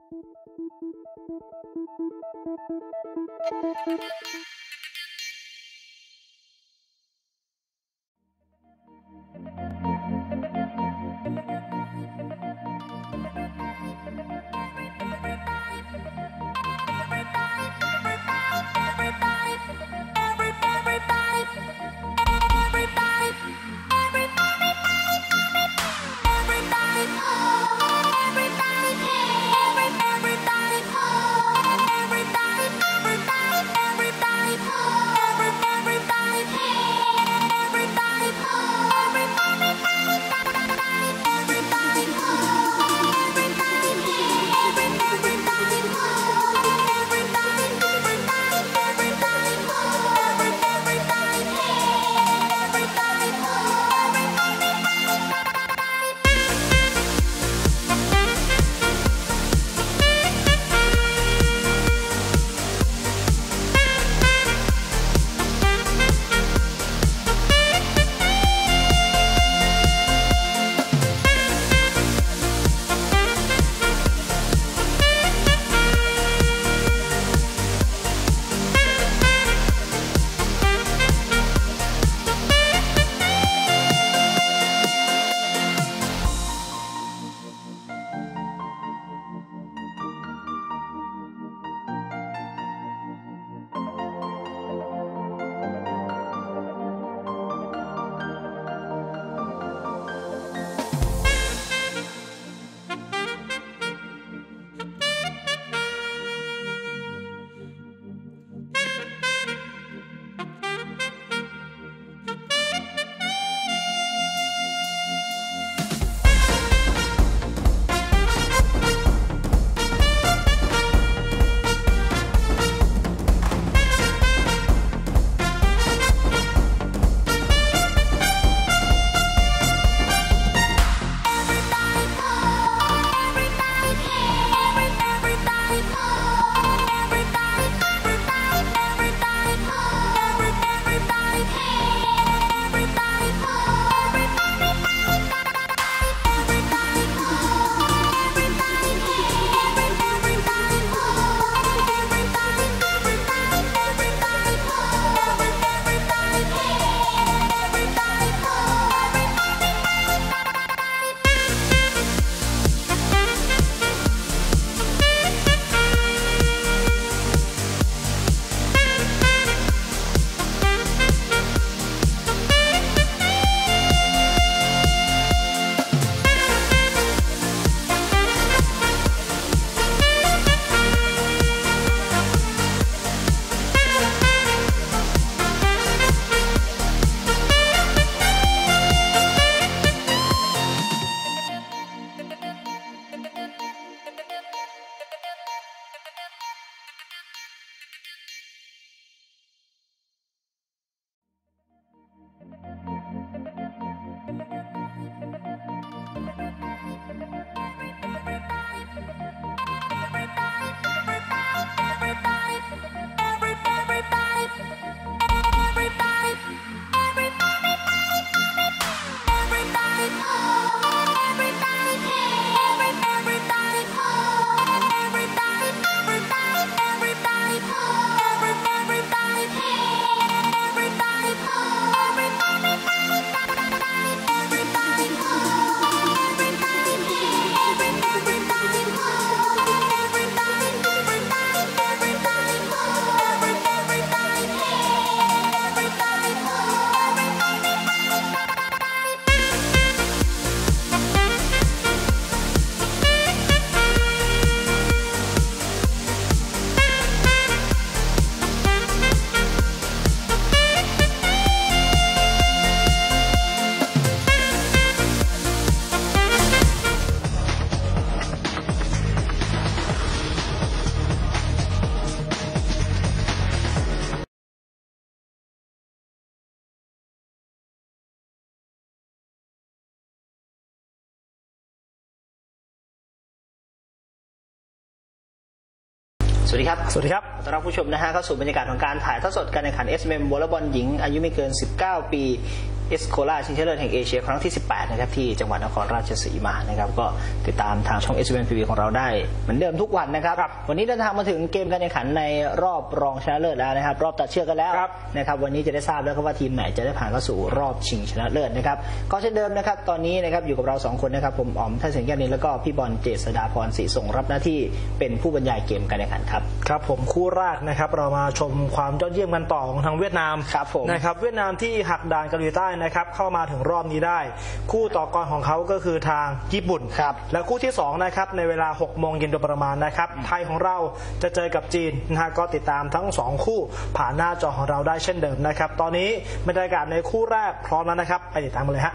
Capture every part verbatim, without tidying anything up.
สวัสดีครับสวัสดีครับต้อนรับผู้ชมนะฮะเข้าสู่บรรยากาศของการถ่ายทอดสดการแข่งขัน เอส เอ็ม เอ็ม วอลเลย์บอลหญิงอายุไม่เกินสิบเก้าปีเอสโคลาชิงชนะเลิศแห่งเอเชียครั้งที่สิบแปดนะครับที่จังหวัดนครราชสีมานะครับก็ติดตามทางช่อง เอส บี เอ็น ที วี ของเราได้เหมือนเดิมทุกวันนะครับวันนี้เดินทางมาถึงเกมการแข่งขันในรอบรองชนะเลิศแล้วนะครับรอบตัดเชือกกันแล้วนะครับวันนี้จะได้ทราบแล้วว่าทีมไหนจะได้ผ่านเข้าสู่รอบชิงชนะเลิศนะครับก็เช่นเดิมนะครับตอนนี้นะครับอยู่กับเราสองคนนะครับผมอ๋อมท่าเสียงแก้วนินแล้วก็พี่บอลเจษฎาพรศรีส่งรับหน้าที่เป็นผู้บรรยายเกมการแข่งขันครับครับผมคู่แรกนะครับเรามาชมความยอดเยี่ยมกันต่อของทางเวียดนามนะครับเวียดนามที่หักด่านเกาหลีใต้นะครับเข้ามาถึงรอบนี้ได้คู่ต่อกรของเขาก็คือทางญี่ปุ่นและคู่ที่สองนะครับในเวลาหกโมงเย็นโดยประมาณนะครับไทยของเราจะเจอกับจีนนะฮะก็ติดตามทั้งสองคู่ผ่านหน้าจอของเราได้เช่นเดิมนะครับตอนนี้บรรยากาศในคู่แรกพร้อมแล้วนะครับไปติดตามกันเลยฮะ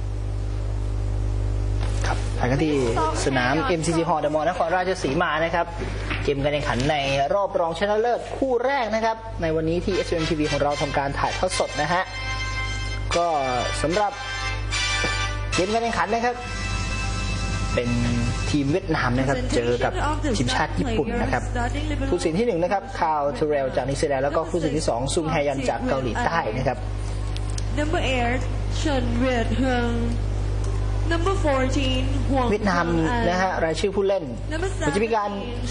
ครับไปกันที่สนาม เอ็ม ซี ซี Hall เดอะมอลล์นครราชสีมานะครับเกมการแข่งขันในรอบรองชนะเลิศคู่แรกนะครับในวันนี้ที่ เอส บี เอ็น ที วี ของเราทำการถ่ายทอดสดนะฮะก็สำหรับเกมการแข่งขันนะครับเป็นทีมเวียดนามนะครับเจอกับทีมชาติญี่ปุ่นนะครับผู้สินที่หนึ่งนะครับคาวเทเรลจากนิวซีแลนด์แล้วก็ผู้สินที่สองซุงแฮยันจากเกาหลีใต้นะครับ Number eight เฉินเวียดเฮิง Number fourteen เวียดนามนะฮะรายชื่อผู้เล่นมันจะมีการ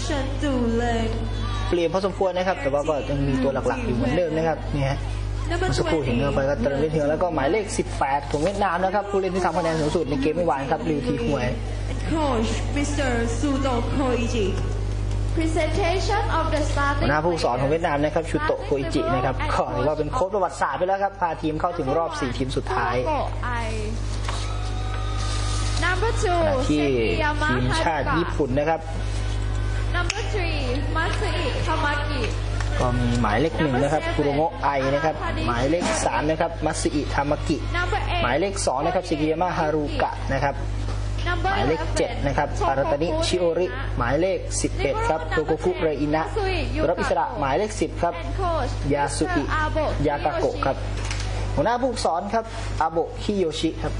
เปลี่ยนพอสมควรนะครับแต่ว่าก็ยังมีตัวหลักๆอยู่เหมือนเดิมนะครับนี่ฮะเมื่อสักครู่เห็นเงือไปก็เติมเล่นเถื่อนแล้วก็หมายเลขสิบแปดของเวียดนามนะครับผู้เล่นที่ทำคะแนนสูงสุดในเกมเมื่อวานครับลิวทีฮวย Coach มิสเตอร์ ซูโตะ โคอิจิ Presentation of the starting หน้าผู้สอนของเวียดนามนะครับชูโตะ โคอิจินะครับก็ถือว่าเป็นโค้ชประวัติศาสตร์ไปแล้วครับพาทีมเข้าถึงรอบสี่ทีมสุดท้ายที่ทีมชาติญี่ปุ่นนะครับ Number three มัตสึอิ คามากิก็มีหมายเลขหนึ่งนะครับคุโรโงะไอนะครับหมายเลขสามนะครับมัตสึอิ ทามากิหมายเลขสองนะครับซิกิยามะ ฮารุกะนะครับหมายเลขเจ็ดนะครับอาราตานิ ชิโอริหมายเลขสิบเอ็ดครับโตโกฟุ เรอินะรับอิสระหมายเลขสิบครับยาสุอิ ยากาโกะครับหัวหน้าผู้สอนครับอาโบะ คิโยชิครับ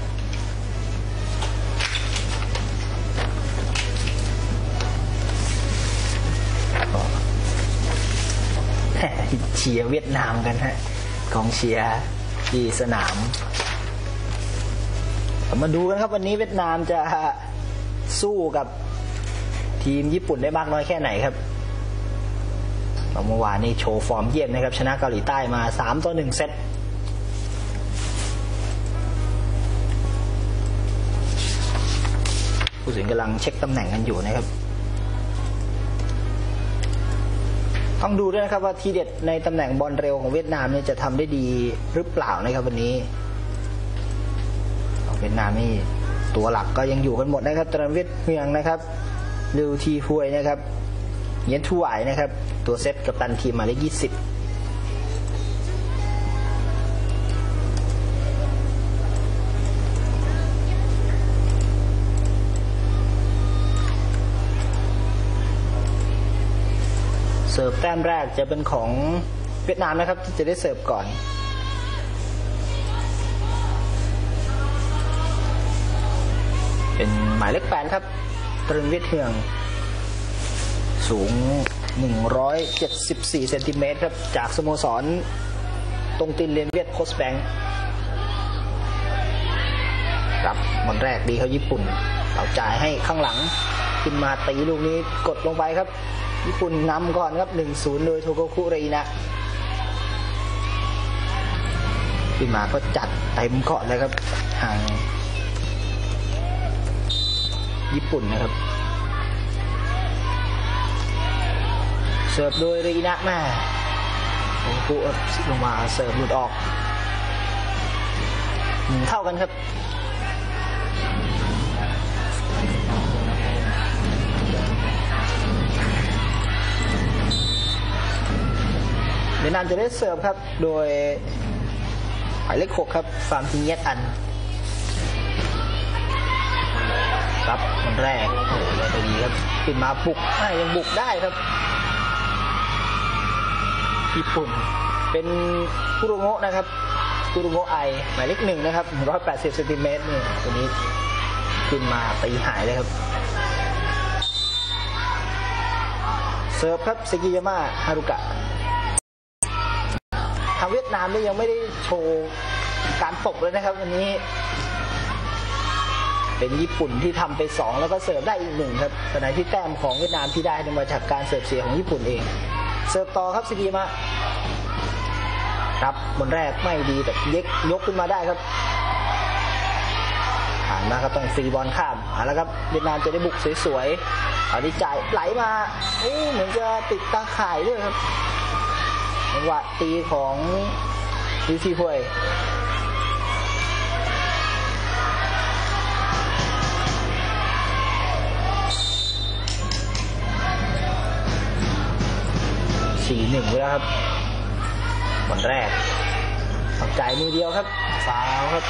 เชียร์เวียดนามกันฮะกองเชียร์ที่สนามมาดูกันครับวันนี้เวียดนามจะสู้กับทีมญี่ปุ่นได้มากน้อยแค่ไหนครับเมื่อวานนี้โชว์ฟอร์มเยี่ยมนะครับชนะเกาหลีใต้มาสามต่อหนึ่งเซตผู้สินกำลังเช็คตำแหน่งกันอยู่นะครับต้องดูด้วยนะครับว่าทีเด็ดในตำแหน่งบอลเร็วของเวียดนามเนี่ยจะทำได้ดีหรือเปล่านะครับวันนี้เวียดนามนี่ตัวหลักก็ยังอยู่กันหมดนะครับตรันเวียดเฮียงนะครับลิวทีฮวยนะครับเย็นทูไหวนะครับตัวเซตกับตันทีมหมายเลขยี่สิบเสิร์ฟแต้มแรกจะเป็นของเวียดนามนะครับที่จะได้เสิร์ฟก่อนเป็นหมายเลขแปดครับตรึงเวียดเฮืองสูงหนึ่งร้อยเจ็ดสิบสี่เซนติเมตรครับจากสโมสรตรงตินเลียนเวียดโคสแบงรับบอลแรกดีเขาญี่ปุ่นเอาจ่ายให้ข้างหลังขึ้นมาตีลูกนี้กดลงไปครับญี่ปุ่นนำก่อนครับ หนึ่งศูนย์ โดยโทโกคุเรอินะขึ้นมาก็จัดเต็มเกาะเลยครับทางญี่ปุ่นนะครับเสิร์ฟโดยเรอินะแม่โทโกคุลงมาเสิร์ฟหลุดออกหนึ่งเท่ากันครับเวียดนามจะได้เสิร์ฟครับโดยหมายเลขหกครับฟาร์มทิงเยตอันครับคนแรกโอ้โหได้ดีครับขึ้นมาบุกได้ยังบุกได้ครับญี่ปุ่นเป็นคุโรโงะนะครับคุโรโงะไอหมายเลขหนึ่งนะครับหนึ่งร้อยแปดสิบเซนติเมตรนี่ตัวนี้ขึ้นมาตีหายเลยครับเสิร์ฟครับซิกิยามะ ฮารุกะทางเวียดนามนี่ยังไม่ได้โชว์การตบเลยนะครับวันนี้เป็นญี่ปุ่นที่ทำไปสองแล้วก็เสิร์ฟได้อีกหนึ่งครับขณะที่แต้มของเวียดนามที่ได้มาจากการเสิร์ฟเสียของญี่ปุ่นเองเสิร์ฟต่อครับซิกิมะครับบนแรกไม่ดีแต่เย็กยกขึ้นมาได้ครับผ่านมาครับต้องฟรีบอลข้ามเอาละครับเวียดนามจะได้บุกสวยๆเอาที่จ่ายไหลมาเหมือนจะติดตาข่ายด้วยครับจังหวะตีของลิซี่พวยสี่หนึ่งแล้วครับบอลแรกปักจ่ายมือเดียวครับฟาวครับ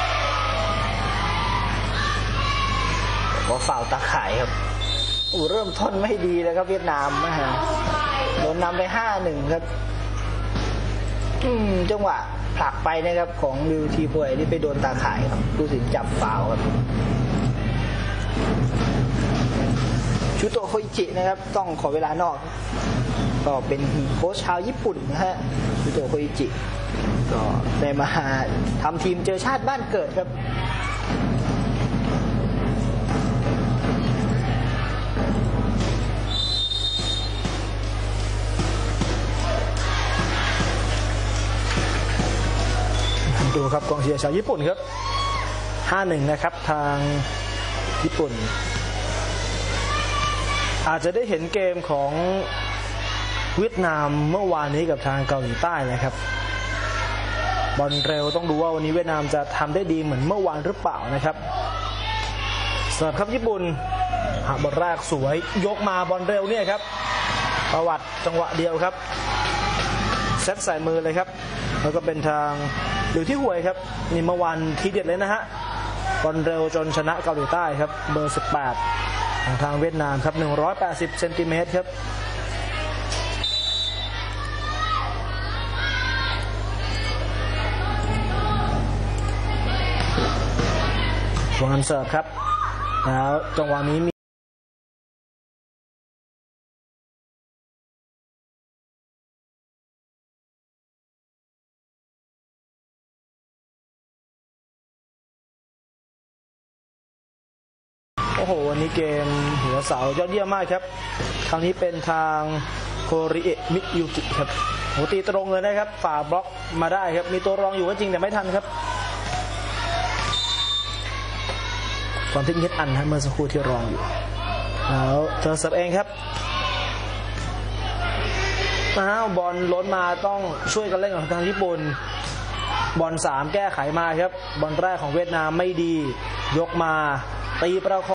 ก็ฟาวตาข่ายครับโอ้เริ่มต้นไม่ดีเลยครับเวียดนามนะฮะโดนนำไป ห้าหนึ่ง ครับอืมจังหวะผลักไปนะครับของลิวทีพวยนี่ไปโดนตาข่ายครับผู้สินจับฟาวครับชุโตะโคอิจินะครับต้องขอเวลานอกก็เป็นโค้ชชาวญี่ปุ่นนะฮะชุโตะโคอิจิก็ได้มาทำทีมเจอชาติบ้านเกิดครับดูครับกองเชียร์ชาวญี่ปุ่นครับ ห้าหนึ่ง นะครับทางญี่ปุ่นอาจจะได้เห็นเกมของเวียดนามเมื่อวานนี้กับทางเกาหลีใต้นะครับบอลเร็วต้องดูว่าวันนี้เวียดนามจะทำได้ดีเหมือนเมื่อวานหรือเปล่านะครับเสิร์ฟครับญี่ปุ่นบอลแรกสวยยกมาบอลเร็วเนี่ยครับประวัติจังหวะเดียวครับเซตใส่มือเลยครับแล้วก็เป็นทางหรือที่ห่วยครับนี่เมื่อวานทีเด็ดเลยนะฮะบอลเร็วจนชนะเกาหลีใต้ครับเบอร์สิบแปดของทางเวียดนามครับหนึ่งร้อยแปดสิบเซนติเมตรครับวางเสิร์ฟครับแล้วจังหวะนี้มีโอ้โหวันนี้เกมหัวเสายอดเยี่ยมมากครับคราวนี้เป็นทางโคริเอะมิยุกิครับโหตีตรงเลยนะครับฝ่าบล็อกมาได้ครับมีตัวรองอยู่ก็จริงแต่ไม่ทันครับความทิ้งเฮ็ดอันนะเมื่อสักครู่ที่รองอยู่แล้วเธอเสิร์ฟเองครับอ้าวบอลล้นมาต้องช่วยกันเล่นของทางญี่ปุ่นบอลสามแก้ไขมาครับบอลแรกของเวียดนามไม่ดียกมาตีประคอง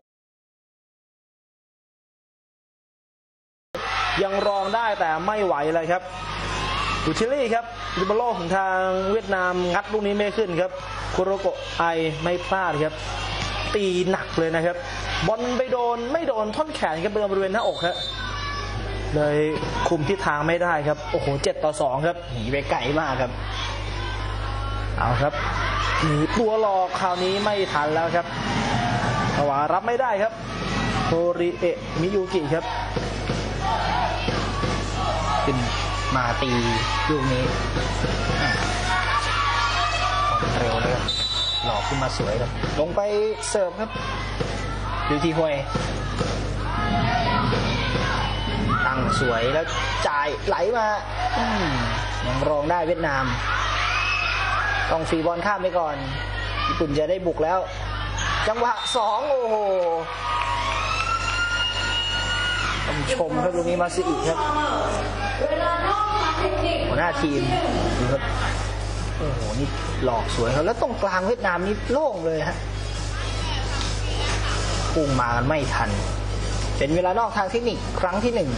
ยังรองได้แต่ไม่ไหวเลยครับดูชิลี่ครับดิบโลของทางเวียดนามงัดลูกนี้ไม่ขึ้นครับคุโรโกะไอไม่พลาดครับตีหนักเลยนะครับบอลไปโดนไม่โดนท่อนแขนครับเป็นบริเวณหน้าอกครับเลยคุมทิศทางไม่ได้ครับโอ้โหเจ็ดต่อสองครับหนีไปไกลมากครับเอาครับหนีตัวหลอกคราวนี้ไม่ทันแล้วครับแต่ว่ารับไม่ได้ครับโคริเอะมิยุกิครับขึ้นมาตีลูกนี้เร็วเลยครับหลอกขึ้นมาสวยครับลงไปเสิร์ฟครับดูที่ห้วยตั้งสวยแล้วจ่ายไหลมายังรองได้เวียดนามต้องฟรีบอลข้ามไปก่อนญี่ปุ่นจะได้บุกแล้วจังหวะสองโอ้โหต้องชมครับลูกนี้มาซิอิครับหัวหน้าทีมดูครับโอ้โหนี่หลอกสวยครับแล้วตรงกลางเวียดนามนี่โล่งเลยฮะพุ่งมากันไม่ทันเป็นเวลานอกทางเทคนิคครั้งที่หนึ่ง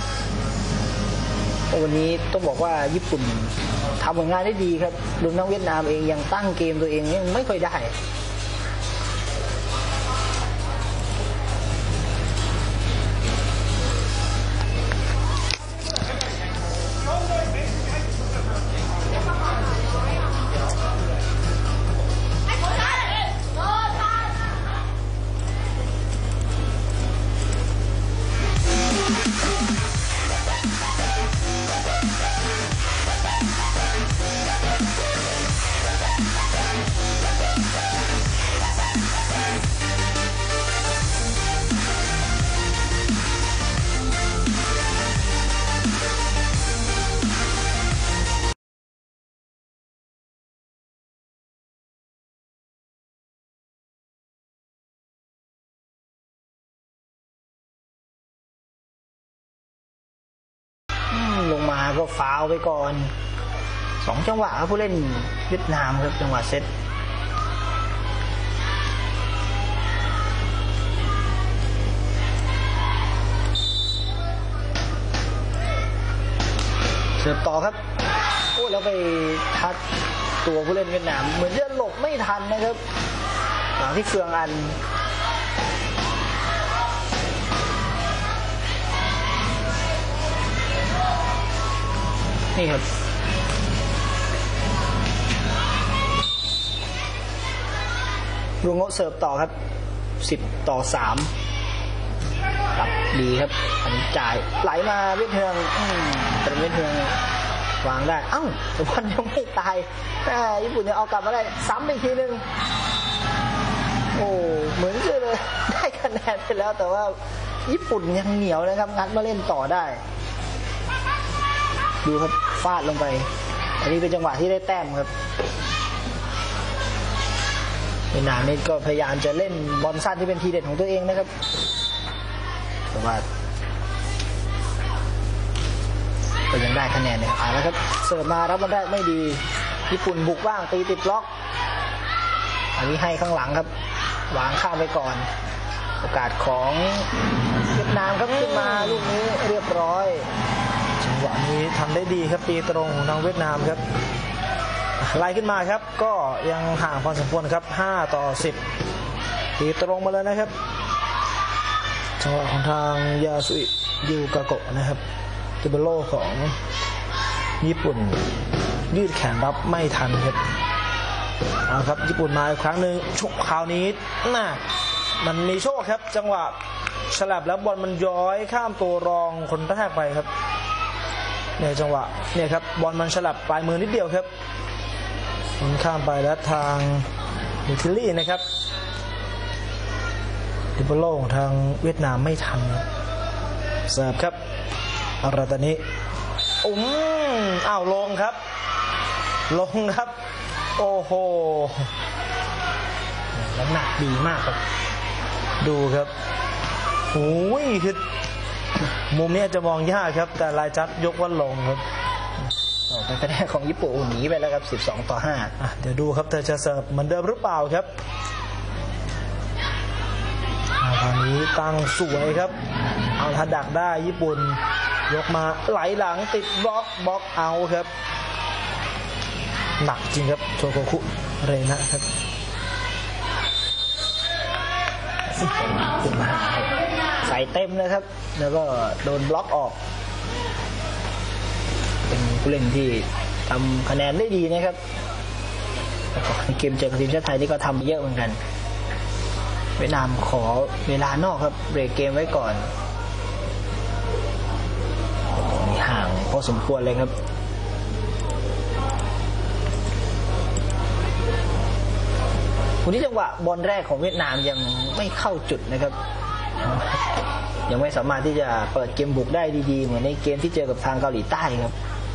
วันนี้ต้องบอกว่าญี่ปุ่นทำผลงานได้ดีครับรวมทั้งเวียดนามเองยังตั้งเกมตัวเองยังไม่ค่อยได้ก็ฟาวไปก่อนสองจังหวะครับผู้เล่นเวียดนามครับจังหวะเซตเสิร์ฟต่อครับโอ้แล้วไปทัดตัวผู้เล่นเวียดนามเหมือนจะหลบไม่ทันนะครับหลังที่เฟืองอันนี่ครับรุงโงเสิร์ฟต่อครับสิบต่อสามครับดีครับอันนี้จ่ายไหลมาเวียดเทืองเป็นเวียดเทืองวางได้เอ้าแต่บอลยังไม่ตายแต่ญี่ปุ่นยังเอากลับมาได้ซ้ำอีกทีนึงโอ้เหมือนจะเลยได้คะแนนไปแล้วแต่ว่าญี่ปุ่นยังเหนียวนะครับงัดมาเล่นต่อได้ดูครับฟาดลงไปอันนี้เป็นจังหวะที่ได้แต้มครับเวียดนามนี่ก็พยายามจะเล่นบอลสั้นที่เป็นทีเด็ดของตัวเองนะครับแต่ว่าก็ยังได้คะแนนเลยเอาละครับเสิร์ฟมารับบอลได้ไม่ดีญี่ปุ่นบุกบ้างตีติดล็อกอันนี้ให้ข้างหลังครับวางข้ามไปก่อนโอกาสของเวียดนามครับขึ้นมาลูกนี้เรียบร้อยจังหวะนี้ทำได้ดีครับตีตรงของทางเวียดนามครับไล่ขึ้นมาครับก็ยังห่างพอสมควรครับห้าต่อสิบตีตรงมาเลยนะครับจังหวะของทางยาสุอิยูกาโกะนะครับติเบโลของญี่ปุ่นยืดแขนรับไม่ทันครับเอาครับญี่ปุ่นมาอีกครั้งหนึ่งชุกคราวนี้น่ะมันมีโชคครับจังหวะฉลับแล้วบอลมันย้อยข้ามตัวรองคนแรกไปครับเนี่ยจังหวะเนี่ยครับบอลมันฉลับปลายมือนิดเดียวครับมันข้ามไปแล้วทางมิทิลี่นะครับดิบโลของทางเวียดนามไม่ทันเสิร์ฟครับอาราตานิอุ้มอ้าวลงครับลงครับโอ้โหแล้วหนักดีมากครับดูครับโอ้ยคือมุมนี้จะมองยากครับแต่ลายจัดยกว่าลงครับเป็นคะแนนของญี่ปุ่นหนีไปแล้วครับสิบสองต่อห้าเดี๋ยวดูครับเธอจะเสิร์ฟเหมือนเดิมหรือเปล่าครับตอนนี้ตั้งสวยครับเอาถ้าดักได้ญี่ปุ่นยกมาไหลหลังติดบล็อกบล็อกเอาครับหนักจริงครับโชโกคุเรนะครับใส่เต็มเลยครับแล้วก็โดนบล็อกออกเป็นผู้เล่นที่ทำคะแนนได้ดีนะครับเกมเจอกับทีมชาติไทยนี่ก็ทำเยอะเหมือนกันเวียดนามขอเวลานอกครับเบรกเกมไว้ก่อนมีห่างพอสมควรเลยครับวันนี้จังหวะบอลแรกของเวียดนามยังไม่เข้าจุดนะครับยังไม่สามารถที่จะเปิดเกมบุกได้ดีๆเหมือนในเกมที่เจอกับทางเกาหลีใต้ครับ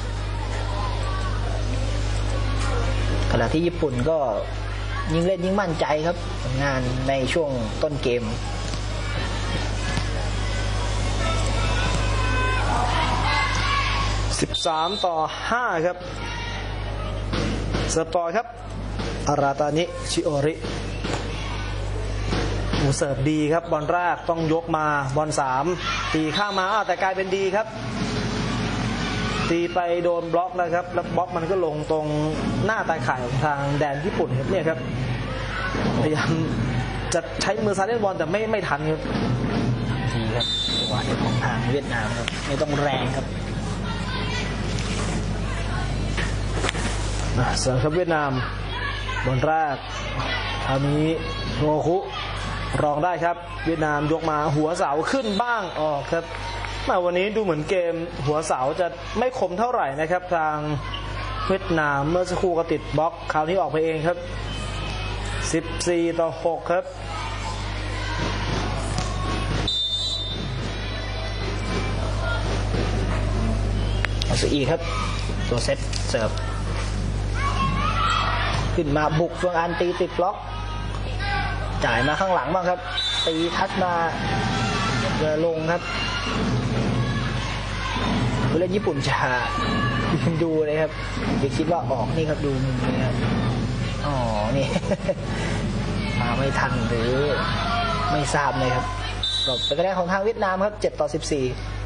ขณะที่ญี่ปุ่นก็ยิ่งเล่นยิ่งมั่นใจครับงานในช่วงต้นเกมสิบสามต่อห้าครับเสิร์ฟต่อครับอาราตานิชิโอริอูเสิร์ฟดีครับบอลแรกต้องยกมาบอลสามตีข้างมาแต่กลายเป็นดีครับตีไปโดนบล็อกแล้วครับแล้วบล็อกมันก็ลงตรงหน้าตาข่ายของทางแดนญี่ปุ่นครับเนี่ยครับพยายามจะใช้มือซ้ายเล่นบอลแต่ไม่ไม่ทันครับดีครับจังหวะของทางเวียดนามครับไม่ต้องแรงครับเสิร์ฟครับเวียดนามบอลแรกคราวนี้โรคุรองได้ครับเวียดนามยกมาหัวเสาขึ้นบ้างออกครับมาวันนี้ดูเหมือนเกมหัวเสาจะไม่คมเท่าไหร่นะครับทางเวียดนามเมื่อสักครู่ก็ติดบล็อกคราวนี้ออกไปเองครับสิบสี่ต่อหกครับเอาซะอีกครับตัวเซตเสิร์ฟขึ้นมาบุกเฟืองอันตีติดบล็อกจ่ายมาข้างหลังบ้างครับตีทัดมาเรือลงครับผู้เล่นญี่ปุ่นจะดูเลยครับอย่าคิดว่าออกนี่ครับดูมุมนี้ครับอ๋อนี่ มาไม่ทันหรือไม่ทราบเลยครับหลบเป็นคะแนนของทางเวียดนามครับเจ็ดต่อสิบสี่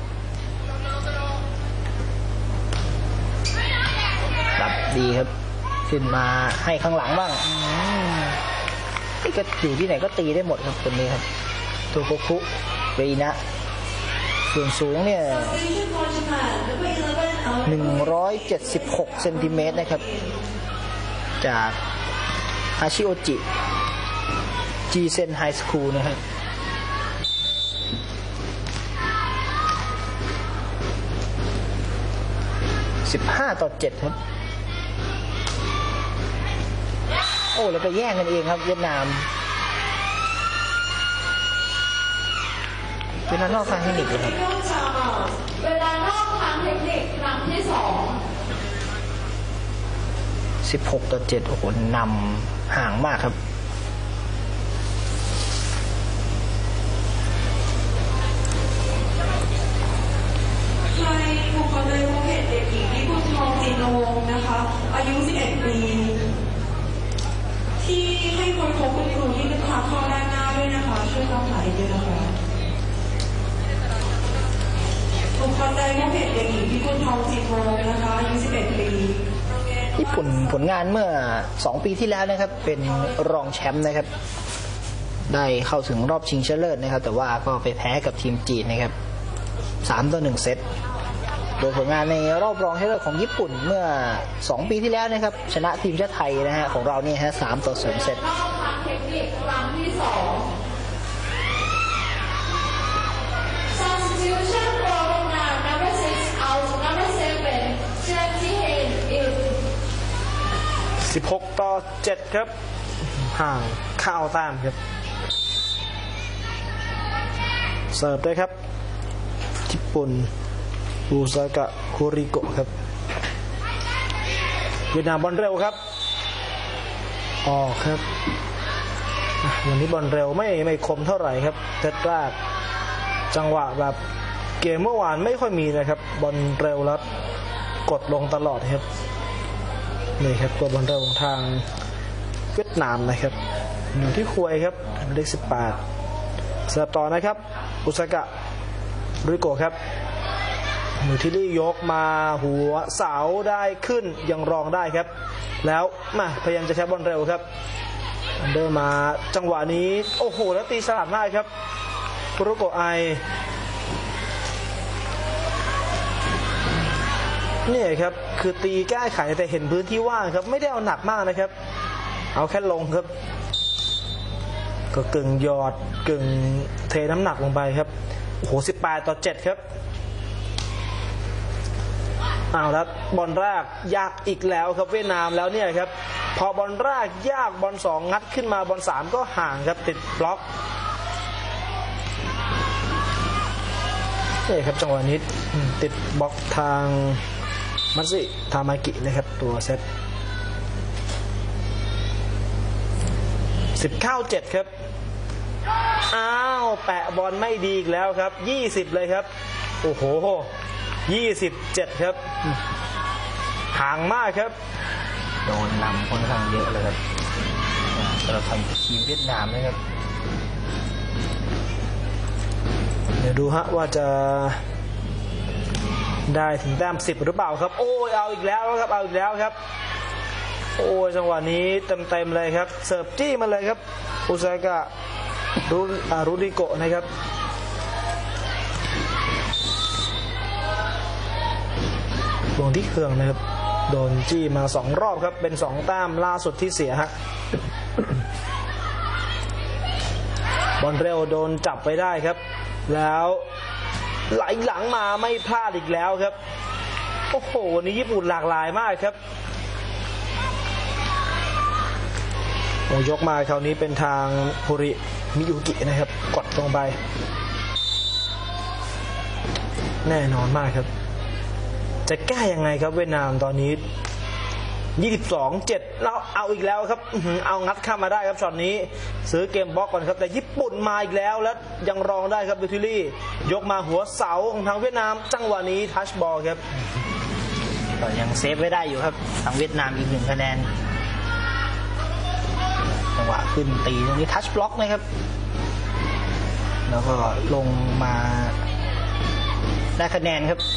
รับดีครับขึ้นมาให้ข้างหลังบ้างนี่ก็อยู่ที่ไหนก็ตีได้หมดครับคนนี้ครับโทโกคุรีนะส่วนสูงเนี่ยหนึ่งร้อยเจ็ดสิบหกเซนติเมตรนะครับจากฮาชิโอจิจีเซนไฮสคูลนะครับสิบห้าต่อเจ็ดครับโอ้แล้วไปแย่งกันเองครับเวียดนามเวลานอกทางเทคนิคเลยครับเวลานอกทางเทคนิคครั้งที่สองสิบหกต่อเจ็ดโอ้โหนำห่างมากครับใครบุคคลในวงเห็นเด็กหญิงที่คุณทองจินวงศ์นะคะอายุสิบเอ็ดปีที่ให้คนพบคุณครูที่นึกพาเข้าด้านหน้าด้วยนะคะช่วยตามหาด้วยนะคะบุคคลใดพบเห็นเด็กหญิงที่คุณทองจินวงศ์นะคะอายุสิบเอ็ดปีญี่ปุ่นผลงานเมื่อสองปีที่แล้วนะครับเป็นรองแชมป์นะครับได้เข้าถึงรอบชิงชนะเลิศนะครับแต่ว่าก็ไปแพ้กับทีมจีนนะครับสามต่อหนึ่งเซตโดยผลงานในรอบรองชนะเลิศของญี่ปุ่นเมื่อสองปีที่แล้วนะครับชนะทีมชาติไทยนะฮะของเราเนี่ยฮะสามต่อศูนย์เซตเทคนิคครั้งที่สอง Substitution for Vietnam number six out number seven เชิญที่เห็นอีกสิบหกต่อเจ็ดครับห่างข้าวตามครับเสิร์ฟด้วยครับญี่ปุ่นบูซากะโคริโกะครับเวียดนามบอลเร็วครับออกครับวันนี้บอลเร็วไม่ไม่คมเท่าไหร่ครับเซตแรกจังหวะแบบเกมเมื่อวานไม่ค่อยมีนะครับบอลเร็วแล้วกดลงตลอดครับนี่ครับตัวบอลเร็วทางเวียดนามนะครับอยู่ที่ควยครับเลขสิบแปดเสิร์ฟต่อนะครับอุซากะริโกะครับมือที่ลี่ยกมาหัวเสาได้ขึ้นยังรองได้ครับแล้วมาพยายามจะใช้บอลเร็วครับอันเดอร์มาจังหวะนี้โอ้โหแล้วตีฉลาดมากครับคุโรโกะไอนี่ครับคือตีแก้ไขแต่เห็นพื้นที่ว่างครับไม่ได้เอาหนักมากนะครับเอาแค่ลงครับก็กึ่งหยอดกึ่งเทน้ำหนักลงไปครับโอ้โหสิบแปดต่อเจ็ดครับเอาแล้วบอลแรกยากอีกแล้วครับเวียดนามแล้วเนี่ยครับพอบอลแรกยากบอลสองงัดขึ้นมาบอลสามก็ห่างครับติดบล็อกนี่ครับจังหวะนี้ติดบล็อกทางมัตสึทามากินะครับตัวเซตสิบเก้าเจ็ดครับอ้าวแปะบอลไม่ดีอีกแล้วครับยี่สิบเลยครับโอ้โหยี่สิบเจ็ดครับห่างมากครับโดนนำค่อนข้างเยอะเลยครับสำหรับทีมเวียดนามนะครับเดี๋ยวดูฮะว่าจะได้ถึงแต้มสิบหรือเปล่าครับโอ้ยเอาอีกแล้วครับเอาอีกแล้วครับโอ้ยจังหวะนี้เต็มๆเลยครับเสิร์ฟจี้มาเลยครับอุซากะรูรูริโกะนะครับลงที่เครื่องนะครับโดนจี้มาสองรอบครับเป็นสองแต้มล่าสุดที่เสียฮะบอลเร็วโดนจับไปได้ครับแล้วไหลหลังมาไม่พลาดอีกแล้วครับโอ้โหนี่ญี่ปุ่นหลากหลายมากครับโอ้ยกมาคราวนี้เป็นทางโฮริมิยุกินะครับกดลงไปแน่นอนมากครับจะแก้ยังไงครับเวียดนามตอนนี้ยี่สิบสอง เจ็ดแล้วเอาอีกแล้วครับเอางัดข้ามมาได้ครับช็อตนี้ซื้อเกมบล็อกก่อนครับแต่ญี่ปุ่นมาอีกแล้วแล้วยังรองได้ครับดูทิลี่ยกมาหัวเสาของทางเวียดนามจังหวะนี้ทัชบอลครับก็ยังเซฟไว้ได้อยู่ครับทางเวียดนามอีกหนึ่งคะแนนจังหวะขึ้นตีตรงนี้ทัชบล็อกนะครับแล้วก็ลงมาได้คะแนนครับ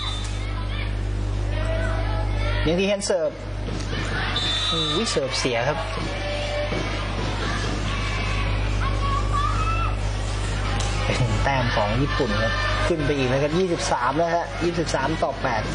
ยังที่เฮนเซิร์ฟวิเซิร์ฟเสียครับเป็นแต้มของญี่ปุ่นครับขึ้นไปอีกแล้วครับยี่สิบสามแล้วฮะยี่สิบสามต่อแปด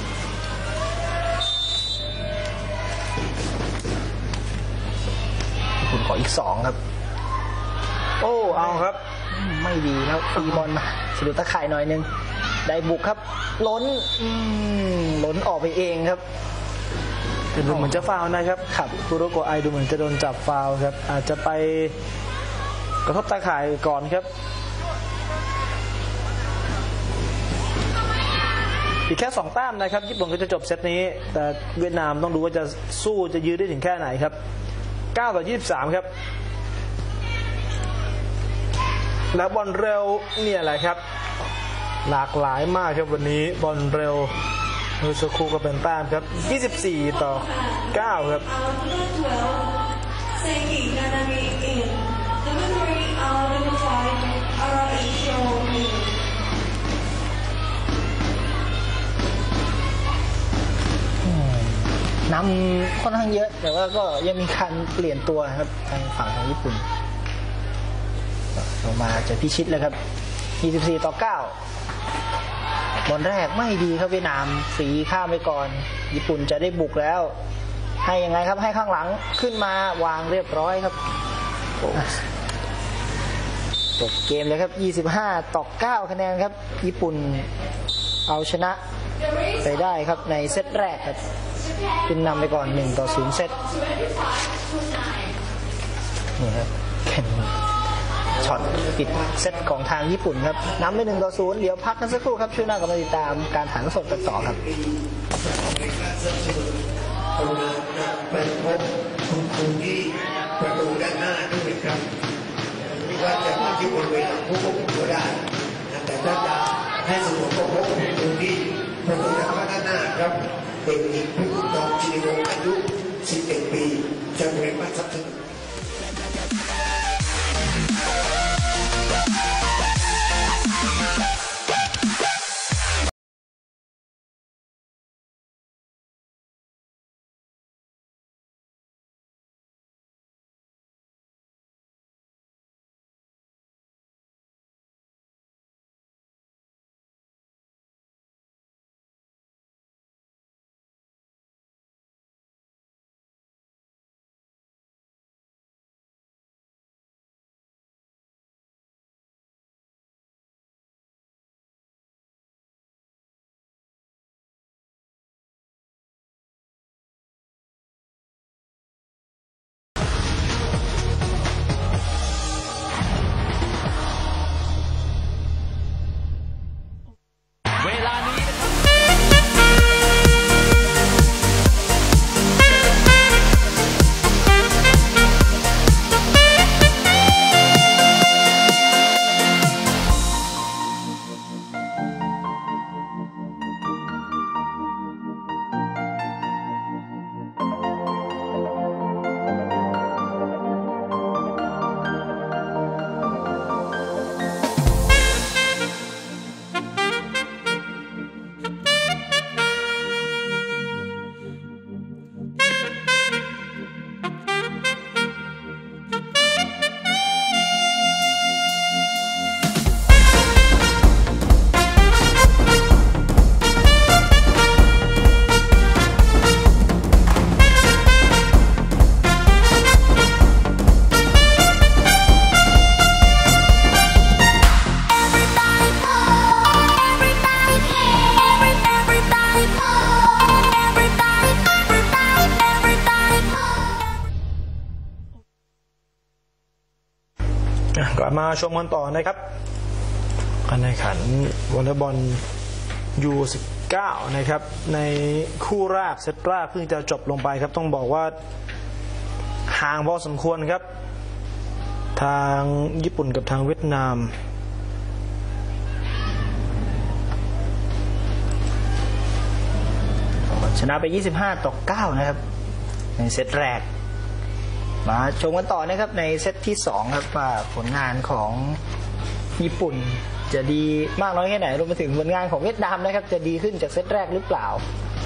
ญี่ปุ่นขออีกสองครับโอ้เอาครับไม่ดีแล้วตีบอลมาสะดุดตะข่ายหน่อยนึงได้บุกครับล้นล้นออกไปเองครับดูเหมือนจะฟาวล์นะครับครับคุโรโกะไอดูเหมือนจะโดนจับฟาวล์ครับอาจจะไปกระทบตาข่ายก่อนครับอีกแค่สองแต้มนะครับญี่ปุ่นก็จะจบเซตนี้แต่เวียดนามต้องดูว่าจะสู้จะยื้อได้ถึงแค่ไหนครับเก้าต่อยี่สิบสามครับแล้วบอลเร็วเนี่ยแหละครับหลากหลายมากครับวันนี้บอลเร็วโดยสคูก็เป็นแต้มครับยี่สิบสี่ต่อเก้าครับนำค่อนข้างเยอะแต่ว่าก็ยังมีการเปลี่ยนตัวครับทางฝั่งของญี่ปุ่นลงมาจะพิชิตเลยครับยี่สิบสี่ต่อเก้าบอลแรกไม่ดีครับเวียดนามสีข้ามไปก่อนญี่ปุ่นจะได้บุกแล้วให้ยังไงครับให้ข้างหลังขึ้นมาวางเรียบร้อยครับจบเกมเลยครับยี่สิบห้าต่อเก้าคะแนนครับญี่ปุ่นเอาชนะไปได้ครับในเซตแรกครับขึ้นนำไปก่อนหนึ่งต่อศูนย์เซตนี่ครับช็อตปิดเซตของทางญี่ปุ่นครับนำไปหนึ่งต่อศูนย์เดี๋ยวพักกันสักครู่ครับช่วงหน้ากลับมาติดตามการถ่ายทอดสดกันต่อครับเป็นพบคุณครูที่ประตูด้านหน้าด้วยครับไม่ว่าจะมาที่บริเวณผู้ควบคุมก็ได้แต่ถ้าจะให้สมมติว่าพบคุณครูที่ประตูด้านหน้าครับเป็นอีกผู้กองจินวงอายุสิบเอ็ดปีจะเรียนมาสักถึงกลับมาชมกันต่อนะครับการแข่งขันวอลเลย์บอลยู สิบเก้า นะครับในคู่แรกเซตแรกเพิ่งจะจบลงไปครับต้องบอกว่าห่างพอสมควรครับทางญี่ปุ่นกับทางเวียดนามชนะไปยี่สิบห้าต่อเก้านะครับในเซตแรกมาชมกันต่อนะครับในเซตที่สองครับว่าผลงานของญี่ปุ่นจะดีมากน้อยแค่ไหนรวมไปถึงผลงานของเวียดนามนะครับจะดีขึ้นจากเซตแรกหรือเปล่า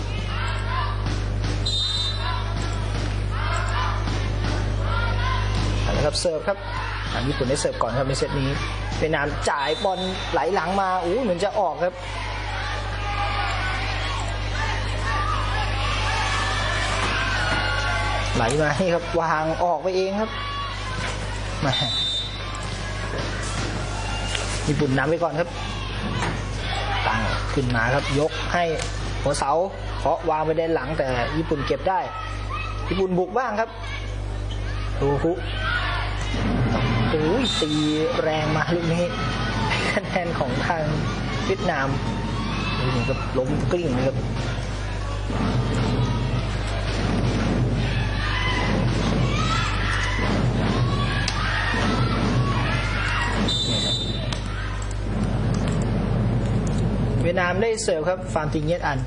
นะครับเสิร์ฟครับทางญี่ปุ่นได้เสิร์ฟก่อนครับในเซตนี้เวียดนามจ่ายบอลไหลหลังมาอู้เหมือนจะออกครับไหลมาให้ครับวางออกไปเองครับมาญี่ปุ่นนำไปก่อนครับตั้งขึ้นมาครับยกให้หัวเสาเคาะวางไปด้านหลังแต่ญี่ปุ่นเก็บได้ญี่ปุ่นบุกบ้างครับดูคุโอ้ยตีแรงมาลูกนี้คะแนนของทางเวียดนามนี่ครับล้มกลิ้งนะครับเวียดนามได้เสิร์ฟครับฟานติงเยตอัน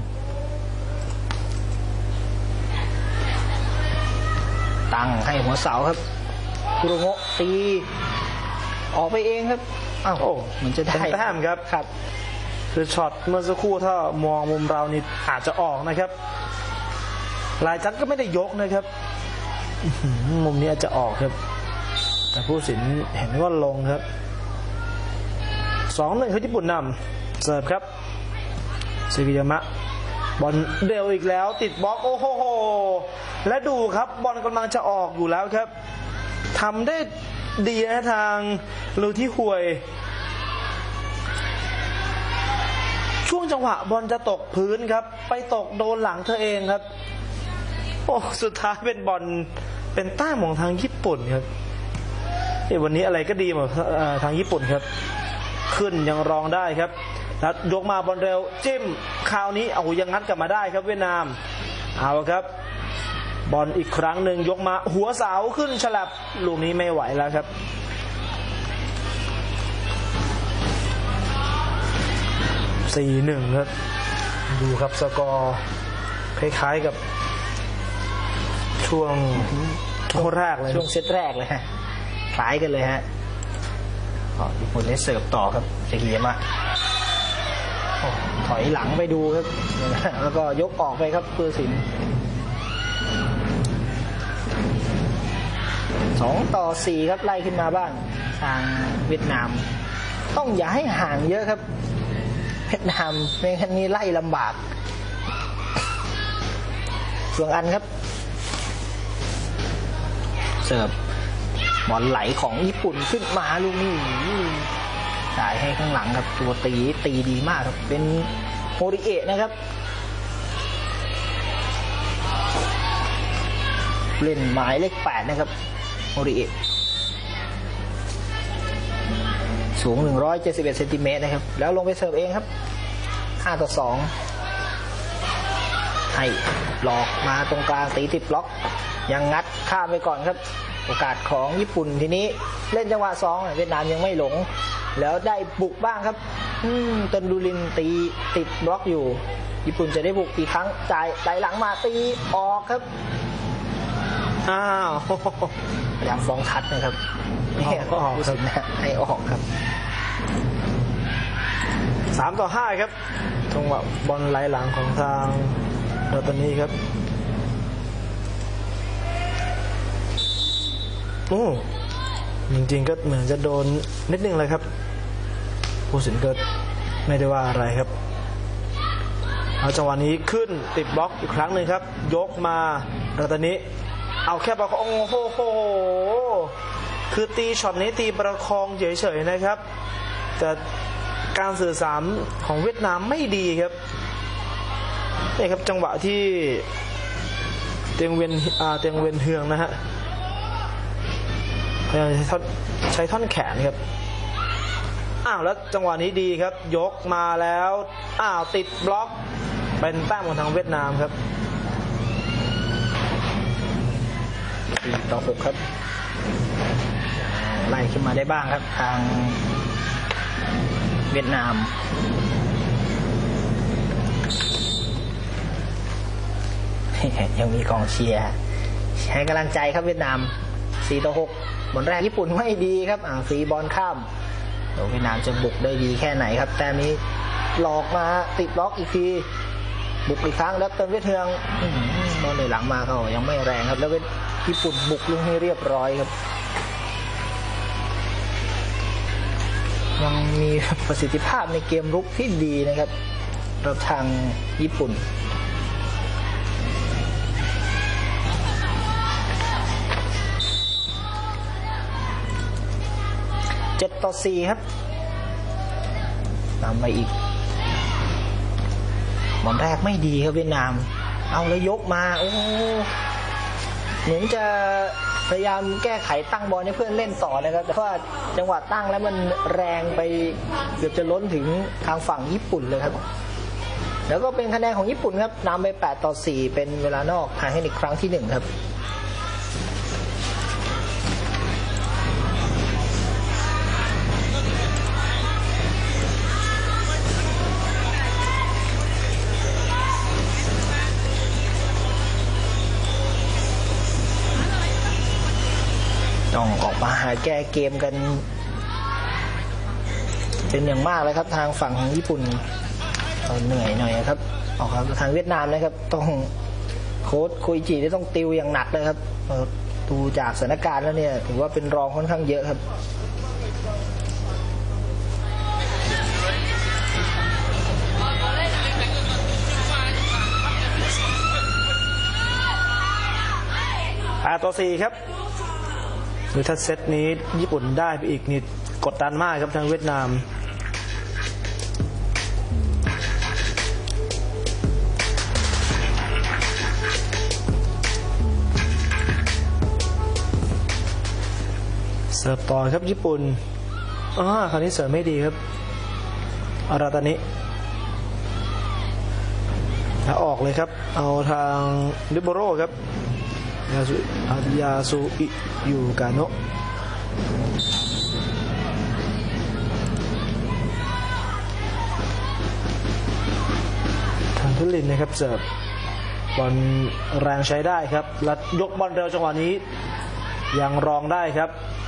ตั้งให้หัวเสาครับคุโรโงะตีออกไปเองครับอ้าวเหมือนจะได้แต้มครับครับคือช็อตเมื่อสักครู่ถ้ามองมุมเรานี่อาจจะออกนะครับลายจัดก็ไม่ได้ยกนะครับมุมนี้อาจจะออกครับแต่ผู้สินเห็นว่าลงครับสองหนึ่งคือญี่ปุ่นนำเสิร์ฟครับซิกิยามะบอลเร็วอีกแล้วติดบล็อกโอ้โหและดูครับบอลกำลังจะออกอยู่แล้วครับทำได้ดีนะทางลูที่ห่วยช่วงจังหวะบอลจะตกพื้นครับไปตกโดนหลังเธอเองครับโอ้สุดท้ายเป็นบอลเป็นแต้มของทางญี่ปุ่นครับวันนี้อะไรก็ดีหมดทางญี่ปุ่นครับขึ้นยังรองได้ครับแล้วยกมาบอลเร็วจิ้มคราวนี้เอายังงัดกลับมาได้ครับเวียดนามเอาครับบอลอีกครั้งหนึ่งยกมาหัวเสาขึ้นฉลับลูกนี้ไม่ไหวแล้วครับสี่หนึ่งครับดูครับสกอร์คล้ายๆกับช่วงช่วงแรกเลยช่วงเซตแรกเลยฮะคล้ายกันเลยฮะญี่ปุ่นได้เสิร์ฟต่อครับเซกิยามะถอยหลังไปดูครับแล้วก็ยกออกไปครับผู้สินสองต่อสี่ครับไล่ขึ้นมาบ้างทางเวียดนามต้องอย่าให้ห่างเยอะครับเวียดนามในครั้งนี้ไล่ลำบากส่วนอันครับเสิร์ฟบอลไหลของญี่ปุ่นขึ้นมาลูกนี้จ่ายให้ข้างหลังครับตัวตีตีดีมากครับเป็นโฮริเอะนะครับเล่นหมายเลขแปดนะครับโฮริเอะสูงหนึ่งร้อยเจ็ดสิบเอ็ดเซนติเมตรนะครับแล้วลงไปเสิร์ฟเองครับห้าต่อสองให้หลอกมาตรงกลางตีติดบล็อกยังงัดข้ามไปก่อนครับโอกาสของญี่ปุ่นทีนี้เล่นจังหวะสองเวียดนามยังไม่หลงแล้วได้บุกบ้างครับตนดูลินตีติดบล็อกอยู่ญี่ปุ่นจะได้บุกอีกครั้งจ่ายไหลหลังมาตีออกครับอ้าวพยายามฟ้องทัดนะครับให้ออกครับให้ออกครับสามต่อห้าครับจังหวะบอลไหลหลังของทางโดตานีครับโอ้จริงๆก็เหมือนจะโดนนิดนึงเลยครับผู้สินก็ไม่ได้ว่าอะไรครับเอาจังหวะนี้ขึ้นติดบล็อกอีกครั้งหนึ่งครับยกมารัตนิเอาแค่ประคองโอ้โหคือตีช็อตนี้ตีประคองเฉยๆนะครับแต่การสื่อสารของเวียดนามไม่ดีครับนี่ครับจังหวะที่เตียงเวียนอ่าเตียงเวียนเฮืองนะฮะพยายามใช้ท่อนใช้ท่อนแขนครับอ้าวแล้วจังหวะนี้ดีครับยกมาแล้วอ้าวติดบล็อกเป็นแต้มของทางเวียดนามครับสี่ต่อหกครับไล่ขึ้นมาได้บ้างครับทางเวียดนามยังมีกองเชียร์ให้กำลังใจครับเวียดนามสี่ต่อหกบอลแรกญี่ปุ่นไม่ดีครับอ่างฟรีบอลข้ามเวียดนามจะบุกได้ดีแค่ไหนครับแต่นี้หลอกมาติดบล็อกอีกทีบุกอีกครั้งแล้วเติมเวียดเทืองบอลในหลังมาเขายังไม่แรงครับแล้วเวียดญี่ปุ่นบุกลงให้เรียบร้อยครับยังมีประสิทธิภาพในเกมรุกที่ดีนะครับเราทางญี่ปุ่นเจ็ดต่อสี่ครับตามไปอีกบอลแรกไม่ดีครับเวียดนามเอาแล้วยกมาโอ้เหมือนจะพยายามแก้ไขตั้งบอลให้เพื่อนเล่นต่อนะครับแต่ว่าจังหวะตั้งแล้วมันแรงไปเกือบจะล้นถึงทางฝั่งญี่ปุ่นเลยครับแล้วก็เป็นคะแนนของญี่ปุ่นครับนำไปแปดต่อสี่เป็นเวลานอกทางเทคนิคครั้งที่หนึ่งครับต้องออกมาแก้เกมกันเป็นอย่างมากเลยครับทางฝั่งของญี่ปุ่นเหนื่อยหน่อยครับออกทางเวียดนามนะครับต้องโค้ชคุยจีได้ต้องติวอย่างหนักเลยครับดูจากสถานการณ์แล้วเนี่ยถือว่าเป็นรองค่อนข้างเยอะครับแปดต่อสี่ครับหรือถ้าเซตนี้ญี่ปุ่นได้ไปอีกนี่กดดันมากครับทางเวียดนามเสิร์ฟต่อครับญี่ปุ่นอ๋อคราวนี้เสิร์ฟไม่ดีครับอาราตานิแล้วออกเลยครับเอาทางลิโบโร่ครับยาสุยาสุอิยูกาโนะทางทุลินนะครับเสิร์ฟบอลแรงใช้ได้ครับแล้วยกบอลเร็วจังหวะนี้ยังรองได้ครับ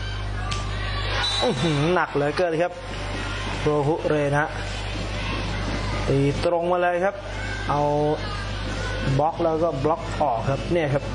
หนักเหลือเกินครับโรฮุเรนะตีตรงมาเลยครับเอาบล็อกแล้วก็บล็อกออกครับเนี่ยครับ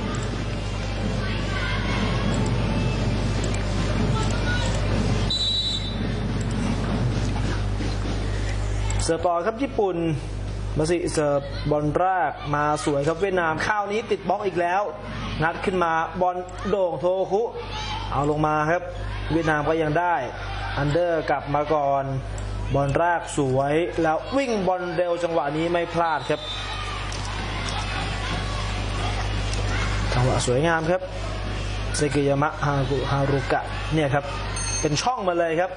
เสิร์ฟต่อครับญี่ปุ่นมาสิเสิร์ฟบอลแรกมาสวยครับเวียดนามข้าวนี้ติดบล็อกอีกแล้วงัดขึ้นมาบอลโด่งโทคุเอาลงมาครับเวียดนามก็ยังได้อันเดอร์กลับมาก่อนบอลแรกสวยแล้ววิ่งบอลเร็วจังหวะนี้ไม่พลาดครับจังหวะสวยงามครับเซกิยามะฮารุฮารุกะเนี่ยครับเป็นช่องมาเลยครับ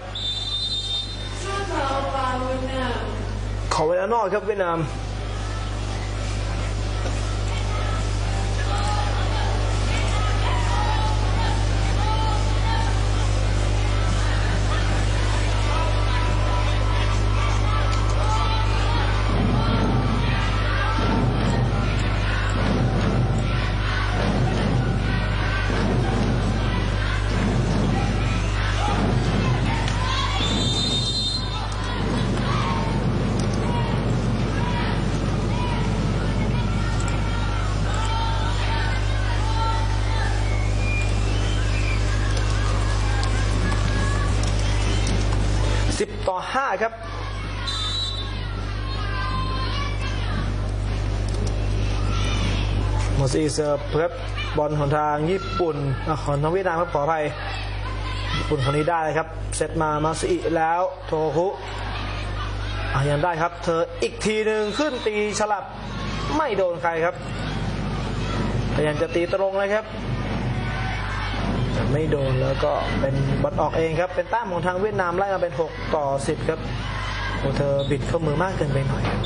ขอเวลานอกครับเวียดนามสิบต่อห้าครับโมซีเซิร์ฟครับบอลของทางญี่ปุ่นของทางเวียดนามครับขออภัยญี่ปุ่นคนนี้ได้เลยครับเซตมามาซีแล้วโทคุยังได้ครับเธออีกทีหนึ่งขึ้นตีฉลับไม่โดนใครครับพยายามจะตีตรงเลยครับไม่โดนแล้วก็เป็นบอลออกเองครับเป็นแต้มของทางเวียดนามไล่มาเป็นหกต่อสิบครับโอ้เธอบิดเข้ามือมากเกินไปหน่อย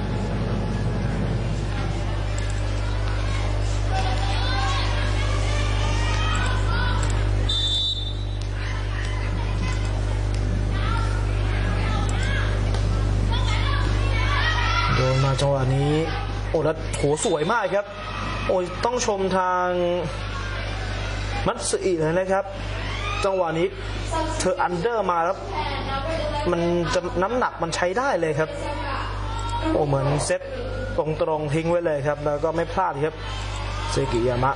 โดนมาจังหวะนี้โอ้แล้วโหสวยมากครับโอ้ต้องชมทางมัตสึอิเลยนะครับจังหวะนี้เธออันเดอร์มาแล้วมันจะน้ำหนักมันใช้ได้เลยครับโอ้เหมือนเซตตรงๆทิ้งไว้เลยครับแล้วก็ไม่พลาดครับเซกิยามะ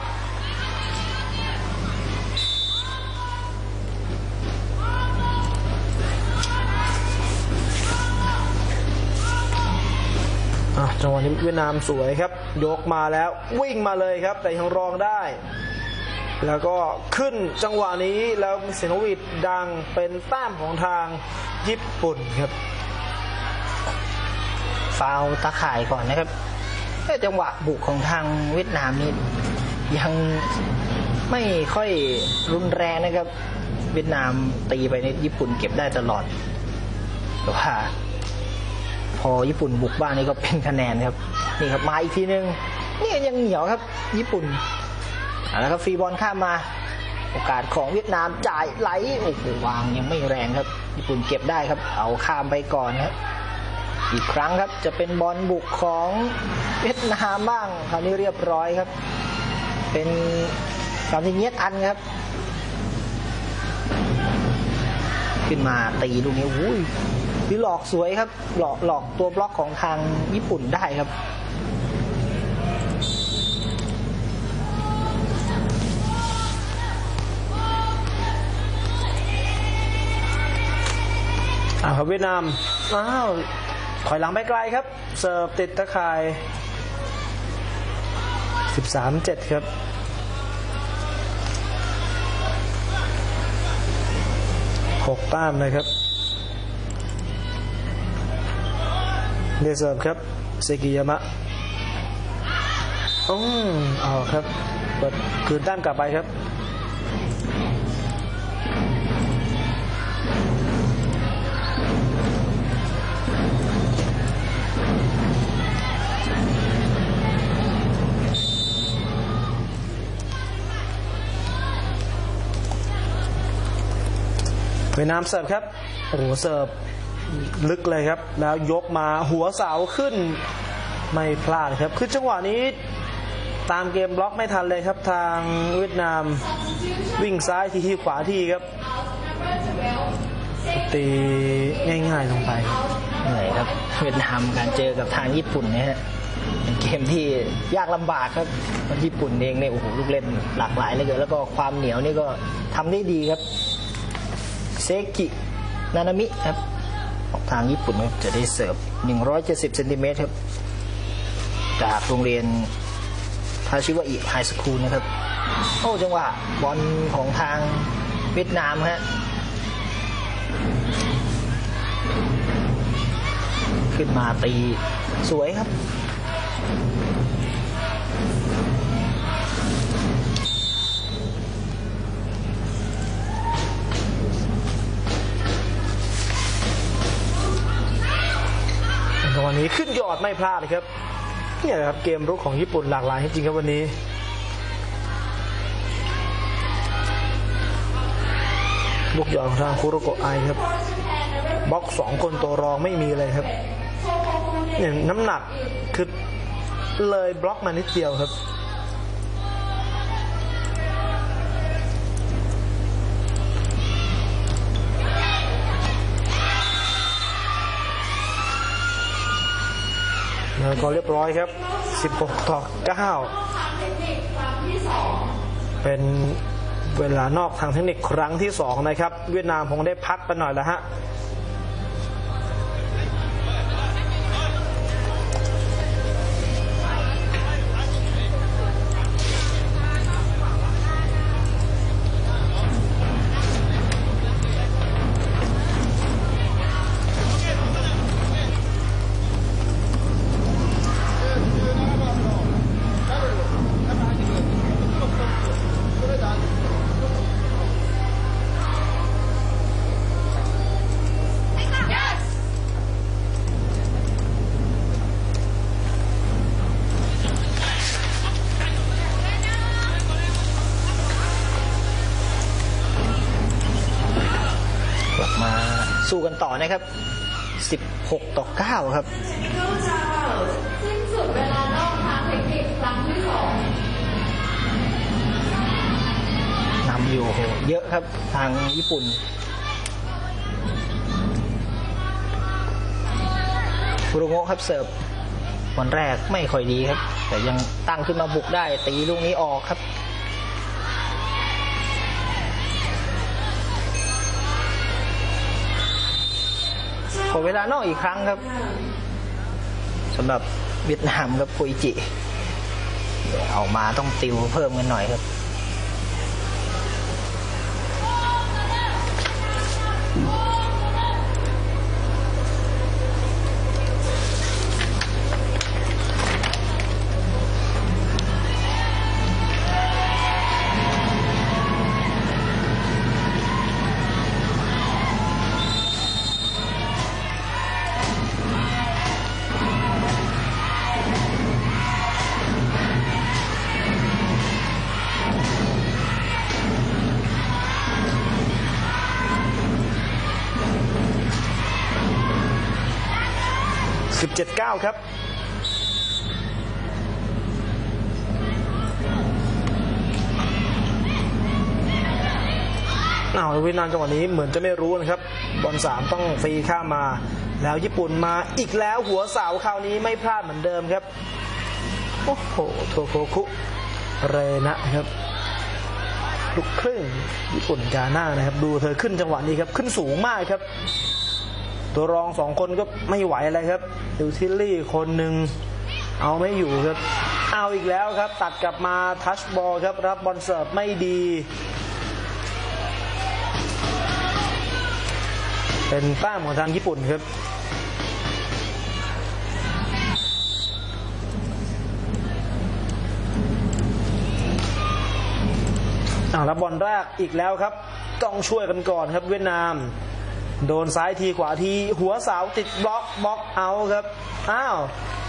จังหวะนี้เวียดนามสวยครับยกมาแล้ววิ่งมาเลยครับแต่ยังรองได้แล้วก็ขึ้นจังหวะนี้แล้วเสียงหวีดดังเป็นแต้มของทางญี่ปุ่นครับฟาวล์ตะข่ายก่อนนะครับแต่จังหวะบุกของทางเวียดนามนี่ยังไม่ค่อยรุนแรงนะครับเวียดนามตีไปในญี่ปุ่นเก็บได้ตลอดแต่ว่าพอญี่ปุ่นบุกบ้านนี่ก็เป็นคะแนนครับนี่ครับมาอีกทีนึงนี่ยังเหนียวครับญี่ปุ่นแล้วครับฟรีบอลข้ามมาโอกาสของเวียดนามจ่ายไหลโอ้โหวางยังไม่แรงครับญี่ปุ่นเก็บได้ครับเอาข้ามไปก่อนครับอีกครั้งครับจะเป็นบอลบุกของเวียดนามบ้างคราวนี้เรียบร้อยครับเป็นคำที่เงียบอันครับขึ้นมาตีลูกนี้อุ้ยที่หลอกสวยครับหลอกหลอกตัวบล็อกของทางญี่ปุ่นได้ครับอ้าวเวียดนามอ้าวถอยหลังไปไกลครับเสิร์ฟติดตะข่าย สิบสาม เจ็ด ครับหกแต้มนะครับเดเซิร์ฟครับเซกิยามะอืมเอาครับเปิดคืนแต้มกลับไปครับเวียดนามเสิร์ฟครับโอ้โหเสิร์ฟลึกเลยครับแล้วยกมาหัวเสาขึ้นไม่พลาดครับคือจังหวะนี้ตามเกมบล็อกไม่ทันเลยครับทางเวียดนามวิ่งซ้ายทีขวาทีครับตีง่ายๆลงไปเหนื่อยครับเวียดนามการเจอกับทางญี่ปุ่นเนี่ยฮะเป็นเกมที่ยากลำบากครับญี่ปุ่นเองเนี่ยโอ้โหลูกเล่นหลากหลายเลยเกินแล้วก็ความเหนียวนี่ก็ทำได้ดีครับเซกินานามิครับของทางญี่ปุ่นครับจะได้เสิร์ฟหนึ่งร้อยเจ็ดสิบเซนติเมตรครับจากโรงเรียนทาชิวะอิไฮสคูลนะครับโอ้จังหวะบอลของทางเวียดนามฮะขึ้นมาตีสวยครับวันนี้ขึ้นยอดไม่พลาดเลยครับเนี่ยครับเกมรุกของญี่ปุ่นหลากหลายจริงๆครับวันนี้ลูกยอดของทางคุโรโกะไอครับบล็อกสองคนตัวรองไม่มีเลยครับเนี่ยน้ำหนักคือเลยบล็อกมานิดเดียวครับแล้วก็เรียบร้อยครับสิบหกต่อเก้าเป็นเวลานอกทางเทคนิคครั้งที่สองนะครับเวียดนามคงได้พักไปหน่อยแล้วฮะสู้กันต่อนะครับสิบหกต่อเก้าครับสิ้นสุดเวลานอกทางเทคนิคครั้งที่สองนำอยู่เยอะครับทางญี่ปุ่นฟุรุโงะครับเสิร์ฟวันแรกไม่ค่อยดีครับแต่ยังตั้งขึ้นมาบุกได้ตีลูกนี้ออกครับขอเวลานอกอีกครั้งครับสำหรับเวียดนามครับโคอิจิออกมาต้องติวเพิ่มกันหน่อยครับสิบเจ็ด เก้าครับอ้าวเวียดนามจังหวะนี้เหมือนจะไม่รู้นะครับบอลสามต้องฟรีข้ามมาแล้วญี่ปุ่นมาอีกแล้วหัวเสาคราวนี้ไม่พลาดเหมือนเดิมครับโอ้โหโทโคคุเรนะครับลูกครึ่งญี่ปุ่นกาน่านะครับดูเธอขึ้นจังหวะนี้ครับขึ้นสูงมากครับตัวรองสองคนก็ไม่ไหวอะไรครับดูทิลลี่คนหนึ่งเอาไม่อยู่ครับเอาอีกแล้วครับตัดกลับมาทัชบอลครับรับบอลเสิร์ฟไม่ดีเป็นแต้มของทางญี่ปุ่นครับเอาแล้วบอลแรกอีกแล้วครับต้องช่วยกันก่อนครับเวียดนามโดนซ้ายทีขวาทีหัวเสาติดบล็อกบล็อกเอาครับอ้าว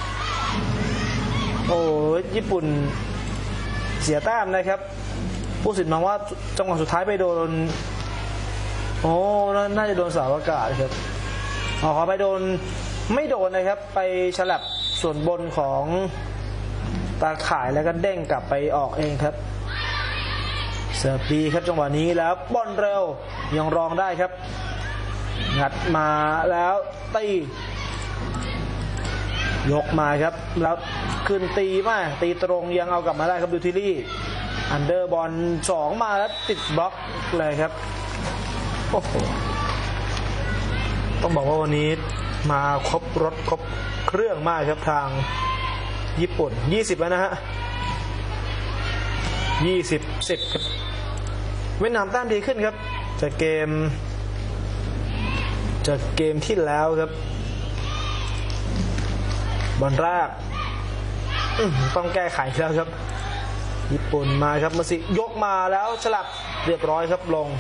โอ้ญี่ปุ่นเสียแต้มนะครับผู้สินมองว่าจังหวะสุดท้ายไปโดนโอ้น่าจะโดนเสาอากาศครับอ๋อขอไปโดนไม่โดนนะครับไปฉลับส่วนบนของตาข่ายแล้วก็เด้งกลับไปออกเองครับเสิร์ฟดีครับจังหวะนี้แล้วบอลเร็วยังรองได้ครับงัดมาแล้วตียกมาครับแล้วขึ้นตีมาตีตรงยังเอากลับมาได้ครับดูทิลี่อันเดอร์บอลสองมาแล้วติดบล็อกเลยครับโอ้โหต้องบอกว่าวันนี้มาครบรถครบเครื่องมากครับทางญี่ปุ่นยี่สิบแล้วนะฮะยี่สิบ สิบครับเวียดนามแต้มดีขึ้นครับจากเกมจากเกมที่แล้วครับบอลแรกต้องแก้ไขแล้วครับญี่ปุ่นมาครับมาสิยกมาแล้วฉลับเรียบร้อยครับลง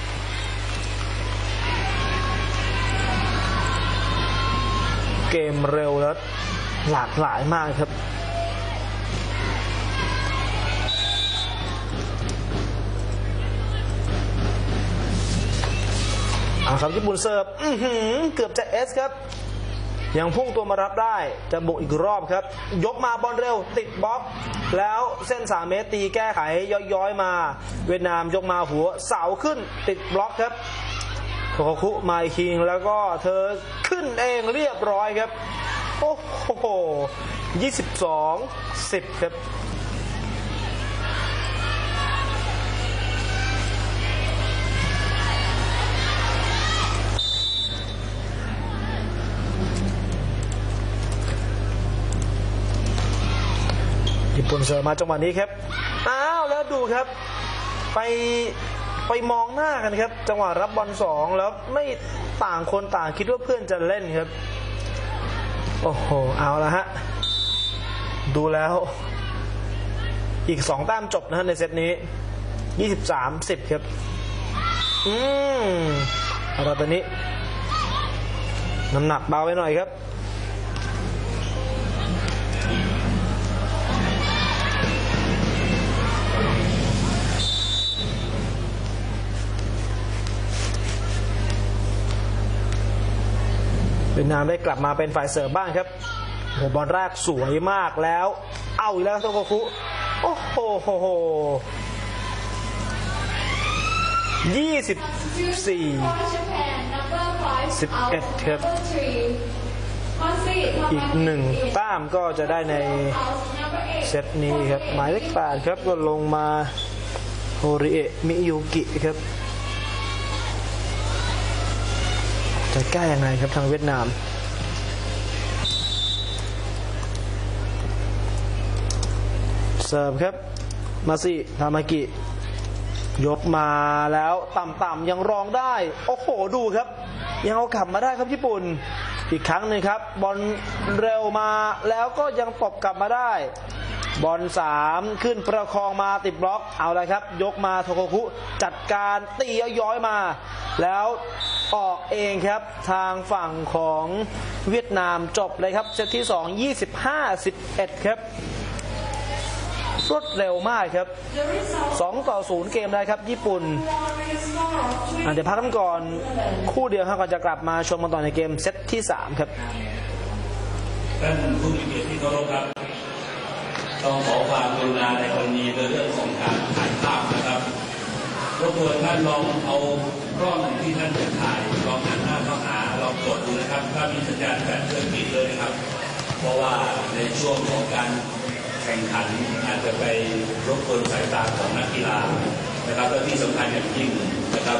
เกมเร็วแล้วหลากหลายมากครับเอาครับญี่ปุ่นเสิร์ฟเกือบจะเอสครับยังพุ่งตัวมารับได้จะบุกอีกรอบครับยกมาบอลเร็วติดบล็อกแล้วเส้นสามเมตรตีแก้ไขย้อยๆมาเวียดนามยกมาหัวเสาขึ้นติดบล็อกครับโคโคคุมาอีกทีแล้วก็เธอขึ้นเองเรียบร้อยครับโอ้โหยี่สิบสอง สิบครับญี่ปุ่นเสิร์ฟมาจังหวะนี้ครับอ้าวแล้วดูครับไปไปมองหน้ากันครับจังหวะรับบอลสองแล้วไม่ต่างคนต่างคิดว่าเพื่อนจะเล่นครับโอ้โหเอาละฮะดูแล้วอีกสองแต้มจบนะฮะในเซตนี้ยี่สิบสาม สิบครับอืมอะไรตัวนี้น้ำหนักเบาไปหน่อยครับเวียดนามได้กลับมาเป็นฝ่ายเสิร์ฟบ้างครับโหบอลแรกสวยมากแล้วเอาอีกแล้วโทโกคุโอ้โหโหโหยี่สิบสี่ สิบเอ็ดครับอีกหนึ่งแต้มก็จะได้ในเซตนี้ครับหมายเลขแปดครับก็ลงมาโฮริเอะมิยุกิครับจะแก้ยังไงครับทางเวียดนามเสิร์ฟครับมาสิทามากิยกมาแล้วต่ำๆยังรองได้โอ้โหดูครับยังเอากลับมาได้ครับญี่ปุ่นอีกครั้งหนึ่งครับบอลเร็วมาแล้วก็ยังตบกลับมาได้บอลสามขึ้นประคองมาติดบล็อกเอาเลยครับยกมาโทโกคุจัดการตีย้อยมาแล้วออกเองครับทางฝั่งของเวียดนามจบเลยครับเซตที่สอง ยี่สิบห้า สิบเอ็ดครับรวดเร็วมากครับสองต่อศูนย์เกมได้ครับญี่ปุ่นเดี๋ยวพักกันก่อนคู่เดียวครับก่อนจะกลับมาชมกันต่อในเกมเซตที่สามครับท่านผู้มีเกียรติที่เคารพครับต้องขอความกรุณาในกรณีเรื่องของการถ่ายภาพนะครับรบกวนท่านลองเอากล้องที่ท่านจะถ่ายลองหันหน้าเข้าหาลองกดดูนะครับถ้ามีสัญญาณแบบเครื่องปิดเลยนะครับเพราะว่าในช่วงของการแข่งขันอาจจะไปรบกวนสายตาของนักกีฬานะครับและที่สำคัญอย่างยิ่งนะครับ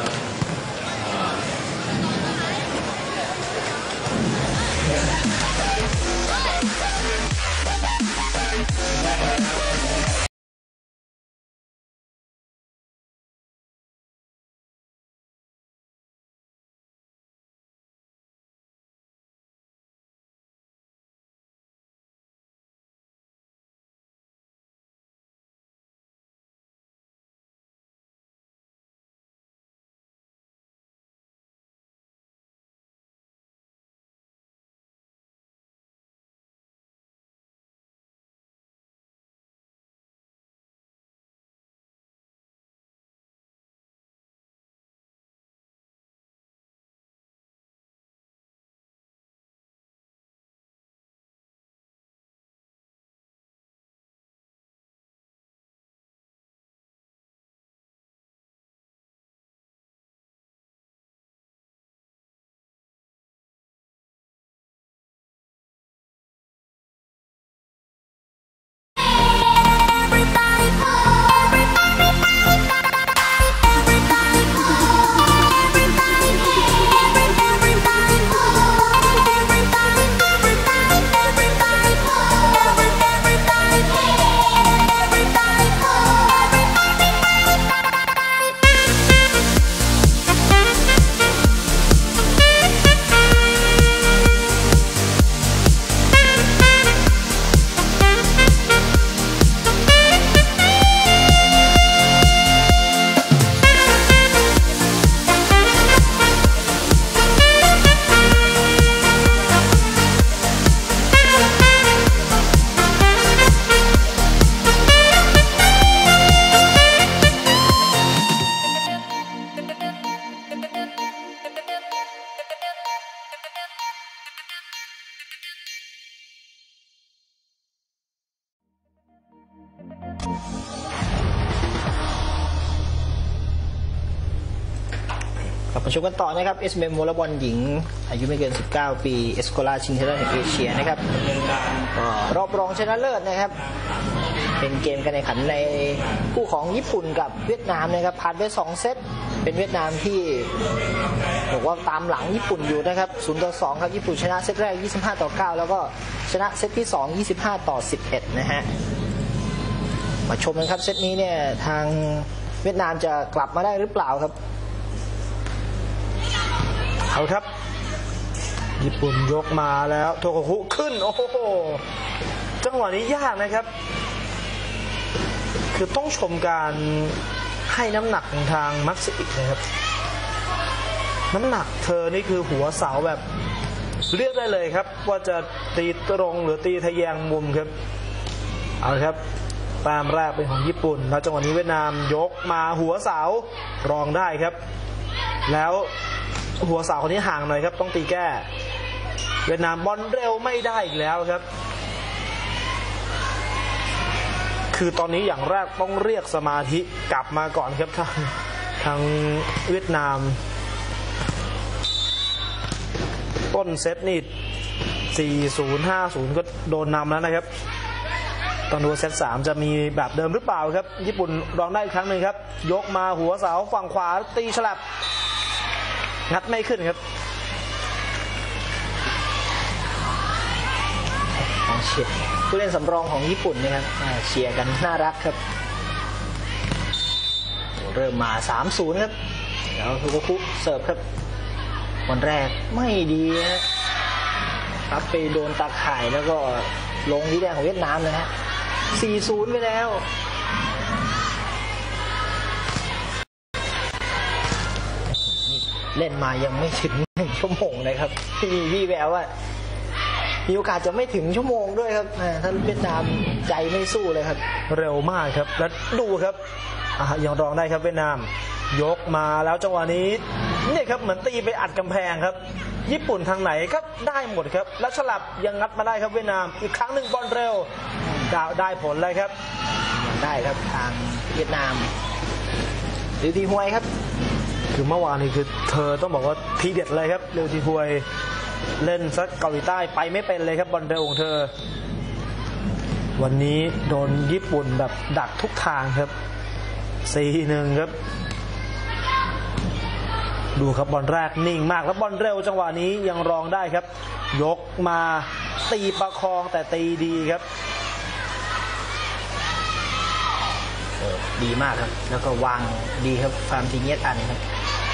กลับมาชมกันต่อนะครับ เอส เอ็ม วอลเลย์บอลหญิงอายุไม่เกินสิบเก้าปีเอสโคลาชิงชนะเลิศแห่งเอเชียนะครับรอบรองชนะเลิศนะครับเป็นเกมการแข่งขันในคู่ของญี่ปุ่นกับเวียดนามนะครับผ่านไปสองเซตเป็นเวียดนามที่บอกว่าตามหลังญี่ปุ่นอยู่นะครับศูนย์ต่อสองครับญี่ปุ่นชนะเซตแรกยี่สิบห้าต่อเก้าแล้วก็ชนะเซตที่สองยี่สิบห้าต่อสิบเอ็ดนะฮะมาชมกันครับเซตนี้เนี่ยทางเวียดนามจะกลับมาได้หรือเปล่าครับเอาครับญี่ปุ่นยกมาแล้วโทโกคุขึ้นโอ้โหจังหวะนี้ยากนะครับคือต้องชมการให้น้ำหนักของทางมัตสึอินะครับน้ำหนักเธอนี่คือหัวเสาแบบเรียกได้เลยครับว่าจะตีตรงหรือตีทะแยงมุมครับเอาครับแต้มแรกเป็นของญี่ปุ่นแล้วจังหวะนี้เวียดนามยกมาหัวเสารองได้ครับแล้วหัวเสาคนนี้ห่างหน่อยครับต้องตีแก้เวียดนามบอลเร็วไม่ได้อีกแล้วครับคือตอนนี้อย่างแรกต้องเรียกสมาธิกลับมาก่อนครับทางทางเวียดนามต้นเซตนี่ สี่ศูนย์ ห้าศูนย์ ก็โดนนำแล้วนะครับต้องดูเซตสามจะมีแบบเดิมหรือเปล่าครับญี่ปุ่นลองได้อีกครั้งหนึ่งครับยกมาหัวเสาฝั่งขวาตีฉลับงัดไม่ขึ้นครับเชียร์ผู้เล่นสำรองของญี่ปุ่นนะครับเชียร์กันน่ารักครับเริ่มมา สามศูนย์ ครับแล้วทุกคุเสิร์ฟครับวันแรกไม่ดีนะครับไปโดนตาข่ายแล้วก็ลงที่แดงของเวียดนามเลยฮะ สี่ศูนย์ ไปแล้วเล่นมายังไม่ถึงหนึ่งชั่วโมงเลยครับที่มีพี่แววว่ามีโอกาสจะไม่ถึงชั่วโมงด้วยครับท่านเวียดนามใจไม่สู้เลยครับเร็วมากครับแล้วดูครับยังรองได้ครับเวียดนามยกมาแล้วจังหวะนี้นี่ครับเหมือนตีไปอัดกำแพงครับญี่ปุ่นทางไหนก็ได้หมดครับแล้วฉลับยังงัดมาได้ครับเวียดนามอีกครั้งหนึ่งบอลเร็วได้ผลเลยครับยังได้ครับทางเวียดนามหรือทีฮวยครับคือเมื่อวานนี้คือเธอต้องบอกว่าทีเด็ดเลยครับเร็วทีฮวยเล่นซักเกาหลีใต้ไปไม่เป็นเลยครับบอลเร็วของเธอวันนี้โดนญี่ปุ่นแบบดักทุกทางครับ สี่หนึ่ง ครับดูครับบอลแรกนิ่งมากแล้วบอลเร็วจังหวะนี้ยังรองได้ครับยกมาตีประคองแต่ตีดีครับดีมากครับแล้วก็วางดีครับฟาร์มทีเงียดอันครับ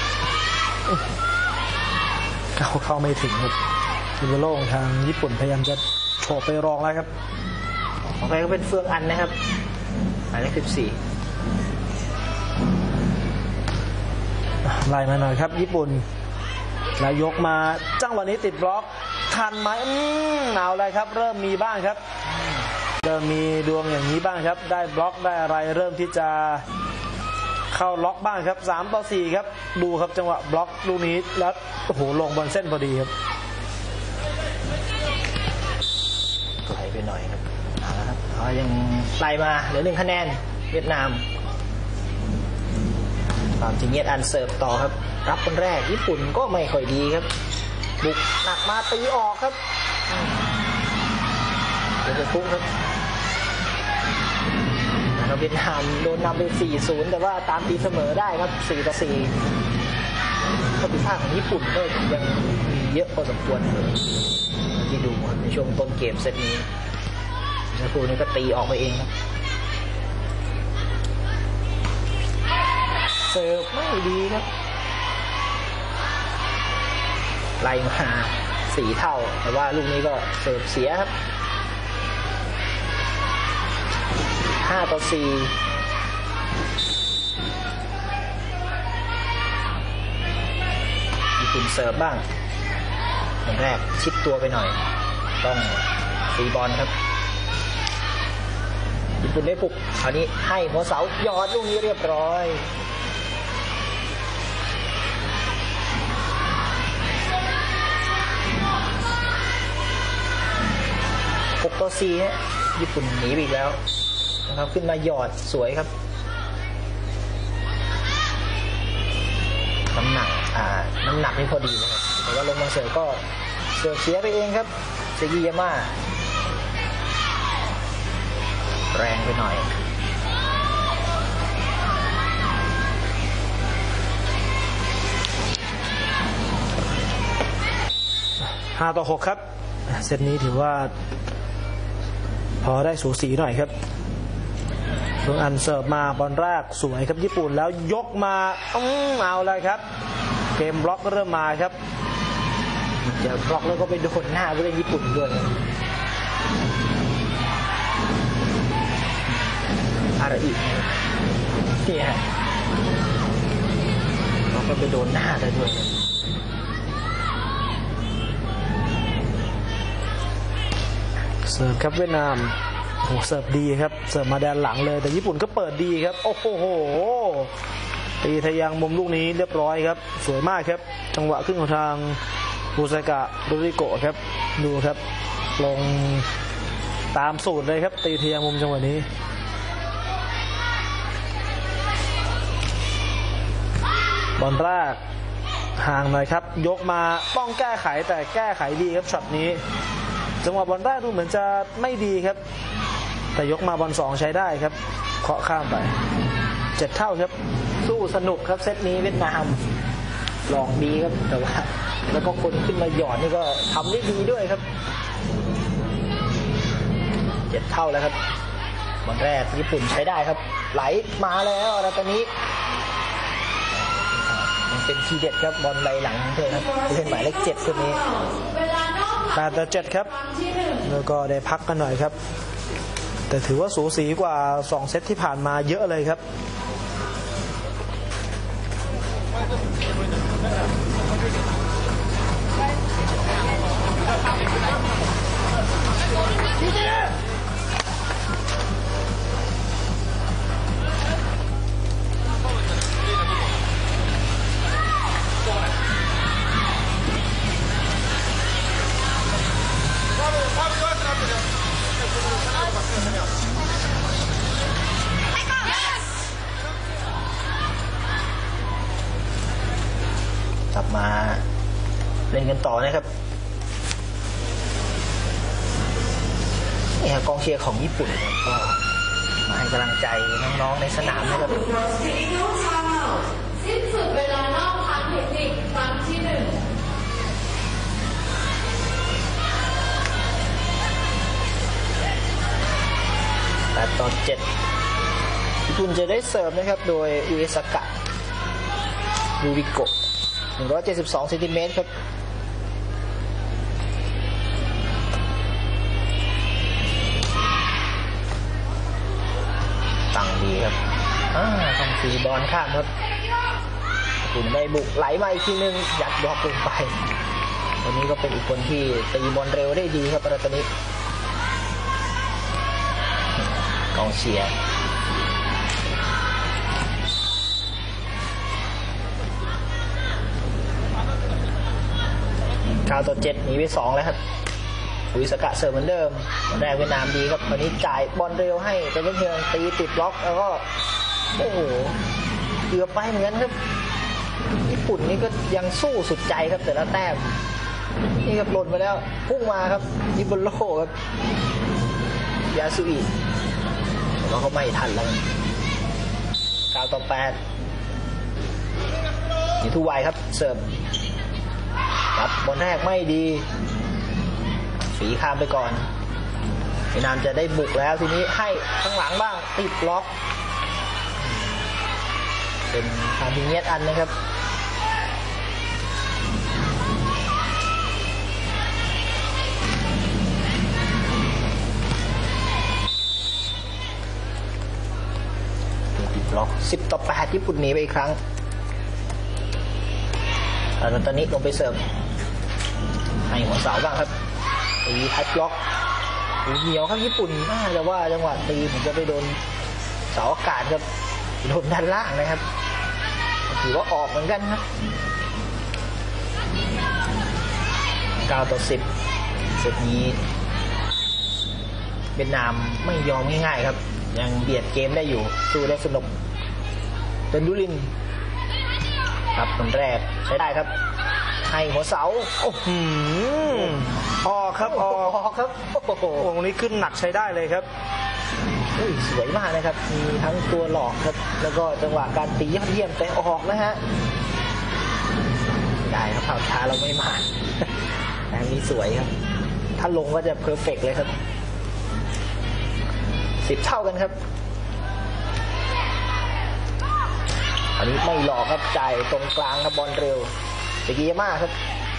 เข้าเข้าไม่ถึงครับทีมโล่งทางญี่ปุ่นพยายามจะโฉบไปรองแล้วครับต่อไปก็เป็นเฟืองอันนะครับหมายเลขสิบสี่ไล่มาหน่อยครับญี่ปุ่นแล้วยกมาจังหวะนี้ติดบล็อกทันไหมอืมเอาเลยครับเริ่มมีบ้างครับเริ่มมีดวงอย่างนี้บ้างครับได้บล็อกได้อะไรเริ่มที่จะเข้าล็อกบ้างครับสามต่อสี่ครับดูครับจังหวะบล็อกลูกนี้แล้วโอ้โหลงบอลเส้นพอดีครับไกลไปหน่อยครับเอาละครับเขายังไล่มาเหลือหนึ่งคะแนนเวียดนามความจริงเงียดอันเสิร์ฟต่อครับรับคนแรกญี่ปุ่นก็ไม่ค่อยดีครับบุกหนักมาตีออกครับเดี๋ยวจะพุ่งครับแล้วเวียดนามโดนนำไป สี่ศูนย์ แต่ว่าตามตีเสมอได้ครับ สี่ต่อสี่ ข้อผิดพลาดของญี่ปุ่นก็ยังมีเยอะพอสมควรที่ดูในช่วงต้นเกมเซตนี้แล้วคู่นี้ก็ตีออกไปเองครับเสิร์ฟไม่ดีครับไล่มาสี่เท่าแต่ว่าลูกนี้ก็เสิร์ฟเสียครับห้าต่อสี่ญี่ปุ่นเสิร์ฟบ้างคนแรกชิดตัวไปหน่อยต้องตีบอลครับญี่ปุ่นได้ปลุกคราวนี้ให้หัวเสายอดลูกนี้เรียบร้อยหกต่อสี่ฮะญี่ปุ่นหนีไปอีกแล้วนะครับขึ้นมาหยอดสวยครับน้ำหนักอ่าน้ำหนักนี่พอดีนะครับแต่ว่าลงมาเสิร์ฟก็เสิร์ฟเสียไปเองครับเซกิยาม่าแรงไปหน่อยห้าต่อหกครับเซตนี้ถือว่าพอได้สูสีหน่อยครับเพิ่งอันเสิร์ฟมาบอลแรกสวยครับญี่ปุ่นแล้วยกมาอืมเอาเลยครับเกมบล็อกเริ่มมาครับเดี๋ยวบล็อกแล้วก็ไปโดนหน้าผู้เล่นญี่ปุ่นด้วยอะไรอีกนี่ฮะเราก็ไปโดนหน้าได้ด้วยเสิร์ฟครับเวียดนามโหเสิร์ฟดีครับเสิร์ฟมาแดนหลังเลยแต่ญี่ปุ่นก็เปิดดีครับโอ้โหตีทะยังมุมลูกนี้เรียบร้อยครับสวยมากครับจังหวะขึ้นของทางบูซากะรูริโกะครับดูครับลงตามสูตรเลยครับตีเทียมุมจังหวะนี้บอลแรกห่างหน่อยครับยกมาต้องแก้ไขแต่แก้ไขดีครับช็อตนี้จังหวะบอลแรกดูเหมือนจะไม่ดีครับแต่ยกมาบอลสองใช้ได้ครับเคาะข้ามไปเจ็ดเท่าครับสู้สนุกครับเซตนี้เวียดนามลองดีครับแต่ว่าแล้วก็คนขึ้นมาหยอดนี่ก็ทำได้ดีด้วยครับเจ็ดเท่าแล้วครับบอลแรกญี่ปุ่นใช้ได้ครับไหลมาแล้วแล้วตอนนี้มันเป็นทีเด็ดครับบอลไหลหลังเธอครับเล่นหมายเลขเจ็ดคนนี้แปดต่อเจ็ดครับแล้วก็ได้พักกันหน่อยครับแต่ถือว่าสูสีกว่าสองเซตที่ผ่านมาเยอะเลยครับกลับมาเล่นกันต่อนะครับนี่ครับกองเชียร์ของญี่ปุ่นก็มาให้กำลังใจน้องๆในสนามนะครับสิ้นสุดเวลานอกทางเทคนิคครั้งที่หนึ่งแปดต่อเจ็ดญี่ปุ่นจะได้เสิร์ฟนะครับโดยอุเอซากะรูริโกะหนึ่งร้อยเจ็ดสิบสองเซนติเมตรครับตั้งดีครับอ่าต้องตีบอลข้ามครับกลุ่มได้บุกไหลมาอีกทีนึงยัดบล็อกลงไปวันนี้ก็เป็นอีกคนที่ตีบอลเร็วได้ดีครับประตูนี้กองเชียร์เก้าต่อเจ็ดหนีไปสองแล้วครับอุยสกะเสิร์ฟเหมือนเดิมแรกเวียดนามดีครับวันนี้จ่ายบอลเร็วให้เป็นเพียงตีติดบล็อกแล้วก็โอ้โหเกือบไปเหมือนกันครับญี่ปุ่นนี่ก็ยังสู้สุดใจครับแต่ละแต้มนี่ครับหล่นไปแล้วพุ่งมาครับยิบโลครับยาสุอิแล้วก็ไม่ทันแล้วเก้าต่อแปดนี่ทุไวครับเสิร์ฟรับบอลแรกไม่ดีฝีข้ามไปก่อนเวียดนามจะได้บุกแล้วทีนี้ให้ข้างหลังบ้างติดล็อกเป็นทางทีเนียดอันนะครับติดล็อกสิบต่อแปดญี่ปุ่นหนีไปอีกครั้งแล้วตอนนี้ลงไปเสิร์ฟให้หัวเสาบ้างครับตีทัชล็อกเหนียวครับญี่ปุ่นน่าจะว่าจังหวะตีผมจะไปโดนเสาอากาศครับโดนด้านล่างนะครับถือว่าออกเหมือนกันครับเก้าต่อสิบเซตนี้เวียดนามไม่ยอมง่ายๆครับยังเบียดเกมได้อยู่สู้ได้สนุกเป็นดุลินครับคนแรกใช้ได้ครับให้หัวเสาโอ้โหออกครับออกครับโอ้โหวงนี้ขึ้นหนักใช้ได้เลยครับสวยมากนะครับมีทั้งตัวหลอกครับแล้วก็จังหวะการตียอดเยี่ยมแต่ออกนะฮะได้ครับข่าวช้าเราไม่มาแต่มีสวยครับถ้าลงก็จะเพอร์เฟกต์เลยครับสิบเท่ากันครับอันนี้ไม่หลอกครับจ่ายตรงกลางครับบอลเร็วเซกิยาม่าครับ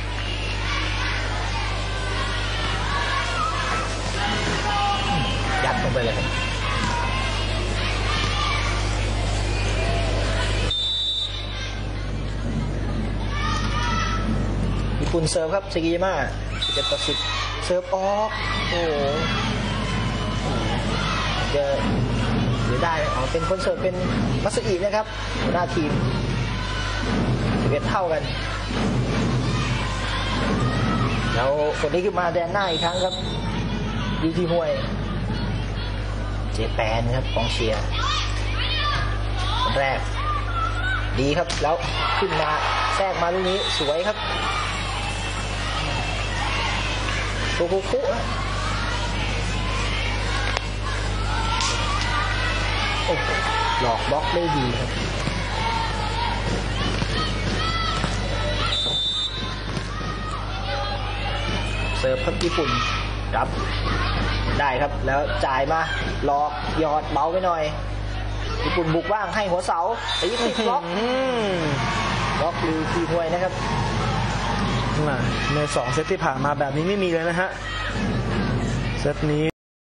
ยัดลงไปเลยครับญี่ปุ่นเซิร์ฟครับเซกิยาม่าสิบเอ็ดต่อสิบเซิร์ฟออกโอ้โหจะหรือได้อ๋อเป็นคนเสิร์ฟเป็นมัสอินะครับหัวหน้าทีมสิบเอ็ดเท่ากันแล้วคนนี้ขึ้นมาแดนหน้าอีกครั้งครับดีที่ห้วยเจแปนครับกองเชียร์คนแรกดีครับแล้วขึ้นมาแทรกมาลูกนี้สวยครับโคุคุโอ้หลอกบล็อกได้ดีครับเสิร์ฟครับญี่ปุ่นรับได้ครับแล้วจ่ายมาหลอกหยอดเบาไปหน่อยญี่ปุ่นบุกบ้างให้หัวเสาแต่ยิงติดบล็อกบล็อกลือทีห้วยนะครับในสองเซตที่ผ่านมาแบบนี้ไม่มีเลยนะฮะเซตนี้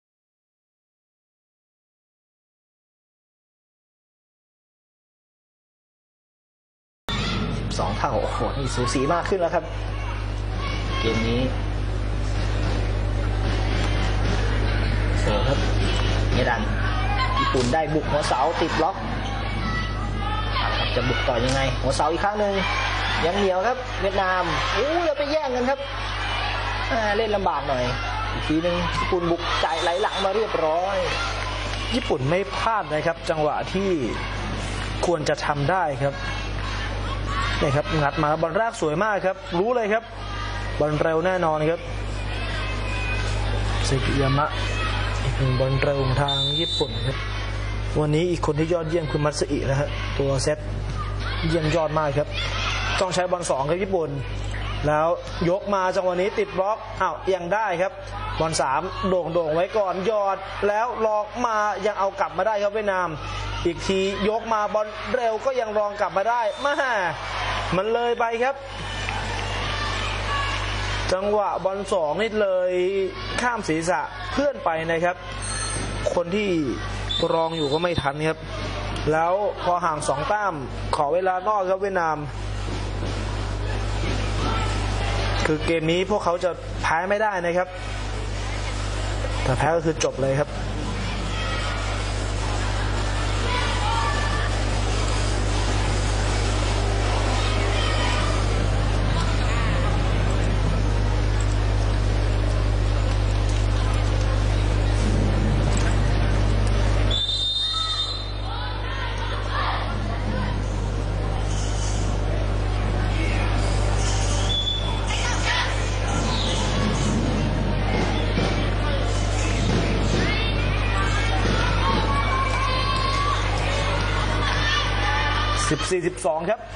สองเท่าโอ้โหนี่สูสีมากขึ้นแล้วครับเกมนี้เสิร์ฟครับเนดันญี่ปุ่นได้บุกหัวเสาติดบล็อกจะบุกต่อยังไงหัวเสาอีกครั้งหนึ่งยังเหนียวครับเวียดนามอู้แล้วไปแย่งกันครับเล่นลำบากหน่อยอีกทีหนึ่งญี่ปุ่นบุกจ่ายไหลหลังมาเรียบร้อยญี่ปุ่นไม่พลาดนะครับจังหวะที่ควรจะทำได้ครับนี่ครับงัดมาบอลแรกสวยมากครับรู้เลยครับบอลเร็วแน่นอนครับซึกิยามะอีกหนึ่งบอลเร็วของทางญี่ปุ่นครับวันนี้อีกคนที่ยอดเยี่ยมคือมัตสึอินะฮะตัวเซตเยี่ยมยอดมากครับต้องใช้บอลสองครับญี่ปุ่นแล้วยกมาจังหวะนี้ติดบล็อกอ้าวยังได้ครับบอลสามโด่งโด่งไว้ก่อนยอดแล้วหลอกมายังเอากลับมาได้ครับเวียดนามอีกทียกมาบอลเร็วก็ยังรองกลับมาได้มามันเลยไปครับจังหวะบอลสองนี่เลยข้ามศีรษะเพื่อนไปนะครับคนที่รองอยู่ก็ไม่ทันครับแล้วพอห่างสองแต้มขอเวลานอกครับเวียดนามคือเกมนี้พวกเขาจะแพ้ไม่ได้นะครับแต่แพ้ก็คือจบเลยครับสิบสี่ สิบสองครับ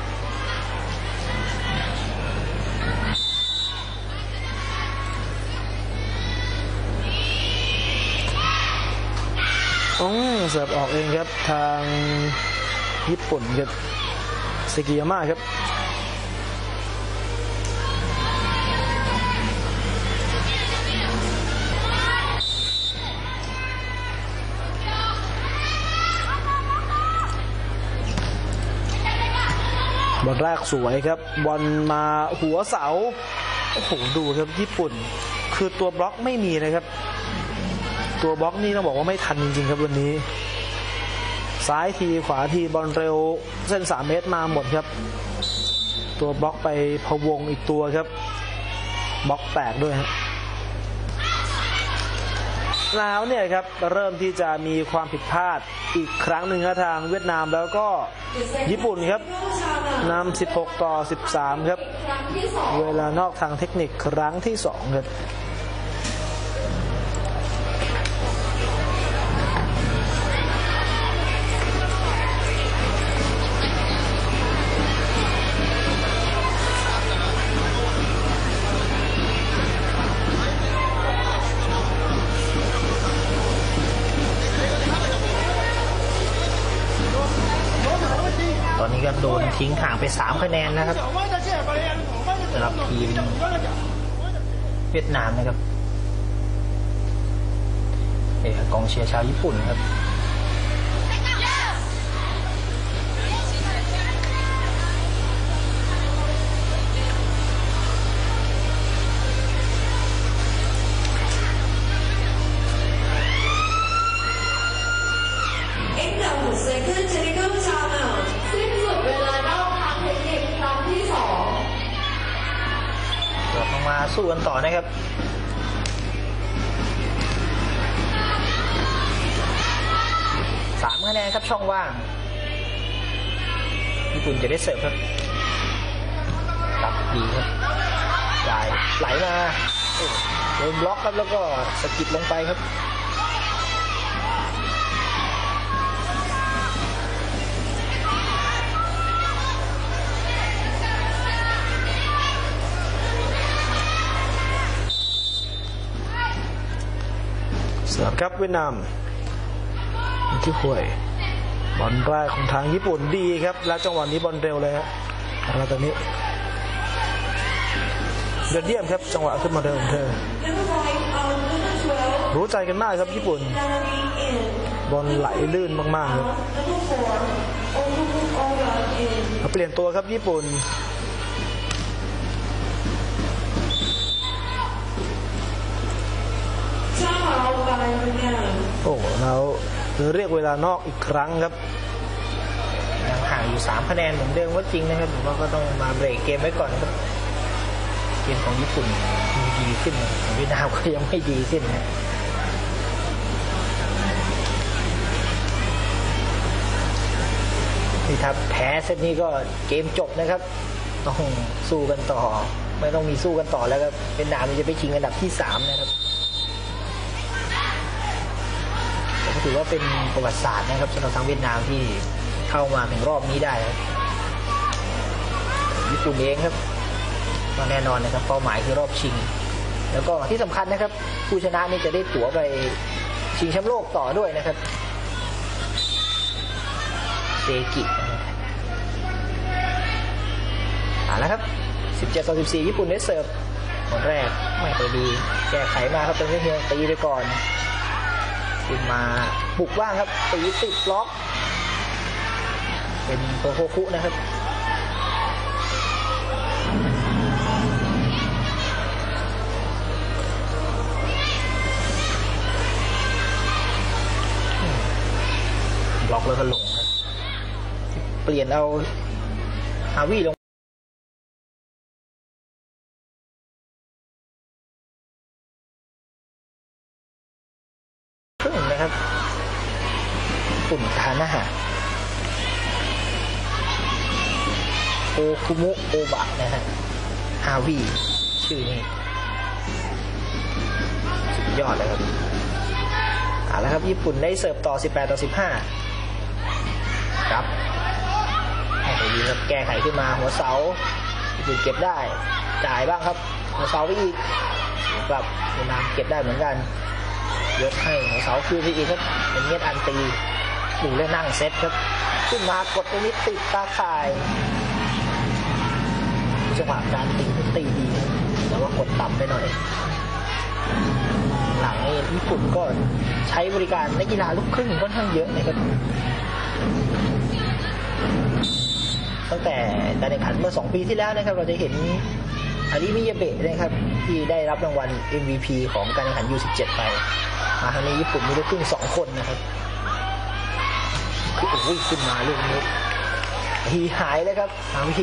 อ๋อเสิร์ฟออกเองครับทางญี่ปุ่นครับซึกิยามะครับบอลแรกสวยครับบอลมาหัวเสาโอ้โหดูครับญี่ปุ่นคือตัวบล็อกไม่มีเลยครับตัวบล็อกนี่ต้องบอกว่าไม่ทันจริงๆครับวันนี้ซ้ายทีขวาทีบอลเร็วเส้นสามเมตรมาหมดครับตัวบล็อกไปพะวงอีกตัวครับบล็อกแตกด้วยฮะแล้วเนี่ยครับเริ่มที่จะมีความผิดพลาดอีกครั้งหนึ่งครับทางเวียดนามแล้วก็ญี่ปุ่นครับนำสิบหกต่อสิบสามครับเวลานอกทางเทคนิคครั้งที่สองครับตอนนี้ก็โดนทิ้งห่างไปสามคะแนนนะครับสำหรับทีมเวียดนามนะครับเอกกองเชียร์ชาวญี่ปุ่นครับสู้กันต่อนะครับสามคะแนนครับช่องว่างญี่ปุ่นจะได้เสิร์ฟครับรับดีครับจ่ายไหลมาโดนบล็อกครับแล้วก็สกิดลงไปครับเสิร์ฟครับเวียดนามที่ห่วยบอลแรกของทางญี่ปุ่นดีครับแล้วจังหวะนี้บอลเร็วเลยครับแล้วตอนนี้ยอดเยี่ยมครับจังหวะขึ้นมาเร็วของเธอรู้ใจกันมากครับญี่ปุ่นบอลไหลลื่นมากๆครับเปลี่ยนตัวครับญี่ปุ่นโอ้แล้วเรียกเวลานอกอีกครั้งครับยังห่างอยู่สามคะแนนเหมือนเดิมก็จริงนะครับผมว่าก็ต้องมาเบรกเกมไว้ก่อนครับเกมของญี่ปุ่นดีขึ้นของเวียดนามก็ยังไม่ดีขึ้นนะนี่ถ้าแพ้เซตนี้ก็เกมจบนะครับต้องสู้กันต่อไม่ต้องมีสู้กันต่อแล้วครับเวียดนามจะไปชิงอันดับที่สามนะครับก็ถือว่าเป็นประวัติศาสตร์นะครับสำหรับทางเวียดนามที่เข้ามาถึงรอบนี้ได้ครับญี่ปุ่นเองครับก็แน่นอนนะครับเป้าหมายคือรอบชิงแล้วก็ที่สำคัญนะครับผู้ชนะนี่จะได้ตั๋วไปชิงแชมป์โลกต่อด้วยนะครับเซกิอ่าแล้วครับสิบเจ็ดต่อสิบสี่ญี่ปุ่นได้เสิร์ฟบอลแรกไม่ค่อยดีแก้ไขมาครับเป็นเพียงตีไปก่อนขึ้นมาบุกว่างครับตีติดบล็อกเป็นโตโฮคุนะครับบล็อกแล้วก็ลงครับเปลี่ยนเอาฮาวิลงครึ่งนะครับปุ่นคาน่าโอคุมุโอบะนะฮะฮาวิชื่อนี้สุดยอดเลยครับเอาละครับญี่ปุ่นได้เสิร์ฟต่อสิบแปดต่อสิบห้าครับให้ไปดีครับแก้ไขขึ้นมาหัวเสาญี่ปุ่นเก็บได้จ่ายบ้างครับหัวเสาไปอีกกลับเวียดนามเก็บได้เหมือนกันยกให้หัวเสาคืนไปอีกครับเป็นเงียดอันตีดูเล่นนั่งเซตครับขึ้นมากดตรงนี้ติดตาข่ายจังหวะการตีตีดีแต่ว่ากดต่ำไปหน่อยหลังนี้ญี่ปุ่นก็ใช้บริการนักกีฬาลูกครึ่งค่อนข้างเยอะนะครับตั้งแต่การแข่งขันเมื่อสองปีที่แล้วนะครับเราจะเห็นอาริมิยาเบะนะครับที่ได้รับรางวัล เอ็ม วี พี ของการแข่งขัน ยู สิบเจ็ด ไปมาครั้งนี้ญี่ปุ่นมีลูกครึ่งสองคนนะครับคือโอ้ยขึ้นมาลูกนี้หีหายเลยครับฮาวิ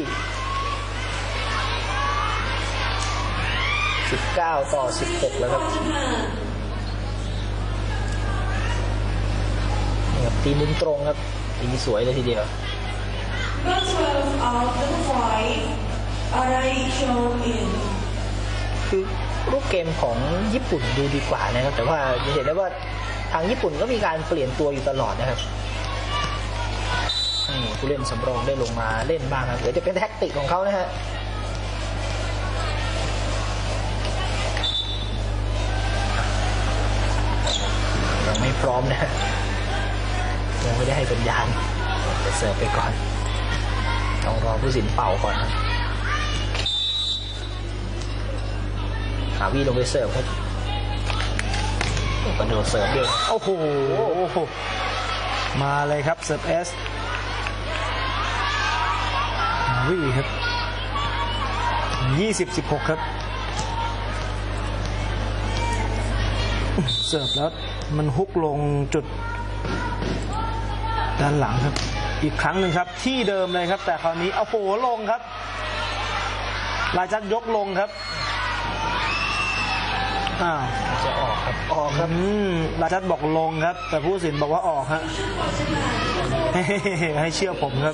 สิบเก้าต่อสิบหกแล้วครับนี่ครับตีมุมตรงครับตีสวยเลยทีเดียวคือรูปเกมของญี่ปุ่นดูดีกว่านะครับแต่ว่าจะเห็นได้ว่าทางญี่ปุ่นก็มีการเปลี่ยนตัวอยู่ตลอดนะครับผู้เล่นสำรองได้ลงมาเล่นบ้างครับเดี๋ยวจะเป็นแท็กติกของเขานะฮะยังไม่พร้อมนะยังไม่ได้ให้สัญญาณจะเสิร์ฟไปก่อนต้องรอผู้สินเป่าก่อนนะหาวีลงไปเสิร์ฟครับกระโดดเสิร์ฟเดียวโอ้โหมาเลยครับเสิร์ฟเอสหาวีครับยี่สิบ สิบหกครับเสิร์ฟแล้วมันฮุกลงจุดด้านหลังครับอีกครั้งหนึ่งครับที่เดิมเลยครับแต่คราวนี้เอาโผล่ลงครับลายจัดยกลงครับอ้าวจะออกครับออกครับราชัดบอกลงครับแต่ผู้สินบอกว่าออกฮะให้เชื่อผมครับ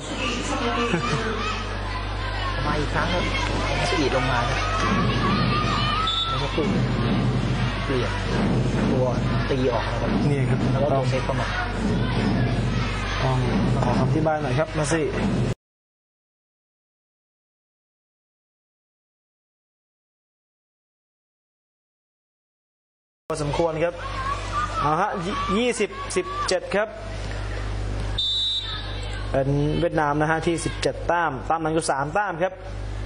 มาอีกครั้งครับสอีดลงมาครับแล้วก็ปุ่มเปลี่ยนตัวตีออกนะครับนี่ครับแล้วก็ตัวเซฟเข้ามาต้องขอคำอธิบายหน่อยครับมาสิพอสมควรครับเอาฮะยี่สิบ สิบเจ็ดครับเป็นเวียดนามนะฮะที่สิบเจ็ดแต้มตามหลังอยู่สามแต้มครับ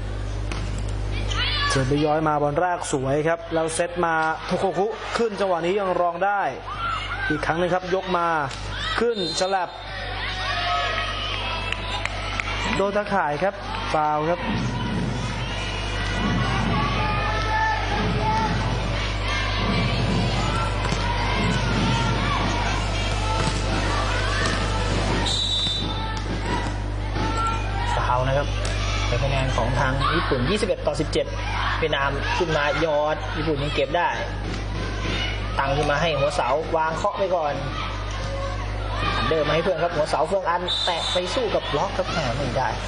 เสิร์ฟไปย้อยมาบอลแรกสวยครับแล้วเซตมาโทโคคุขึ้นจังหวะนี้ยังรองได้อีกครั้งนึงครับยกมาขึ้นฉลับโดนตะข่ายครับฟาวครับฟาวนะครับเป็นคะแนนของทางญี่ปุ่นยี่สิบเอ็ดต่อสิบเจ็ดเวียดนามขึ้นมายอดญี่ปุ่นยังเก็บได้ตั้งขึ้นมาให้หัวเสาวางเคาะไปก่อนอันเดิมมาให้เพื่อนครับหัวเสาเฟืองอันแตะไปสู้กับบล็อกครับแหมไม่ได้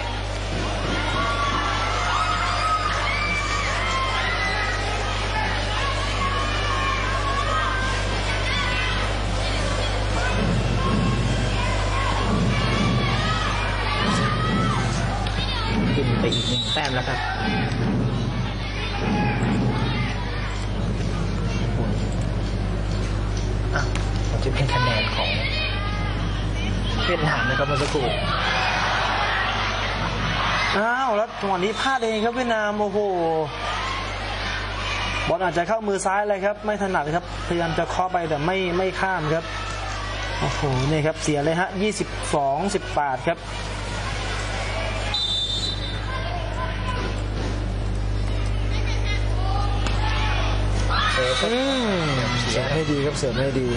ขึ้นไปอีกหนึ่งแต้มแล้วครับอ่ะมันจะเป็นคะแนนของเวียดนามนะครับเมื่อสักครู่อ้าวแล้วจังหวะนี้พลาดเองครับเวียดนามโอ้โหบอลอาจจะเข้ามือซ้ายเลยครับไม่ถนัดครับพยายามจะเคาะไปแต่ไม่ไม่ข้ามครับโอ้โหนี่ครับเสียเลยฮะยี่สิบสอง สิบแปดครับอืมเสิร์ฟให้ดีครับเสิร์ฟให้ดี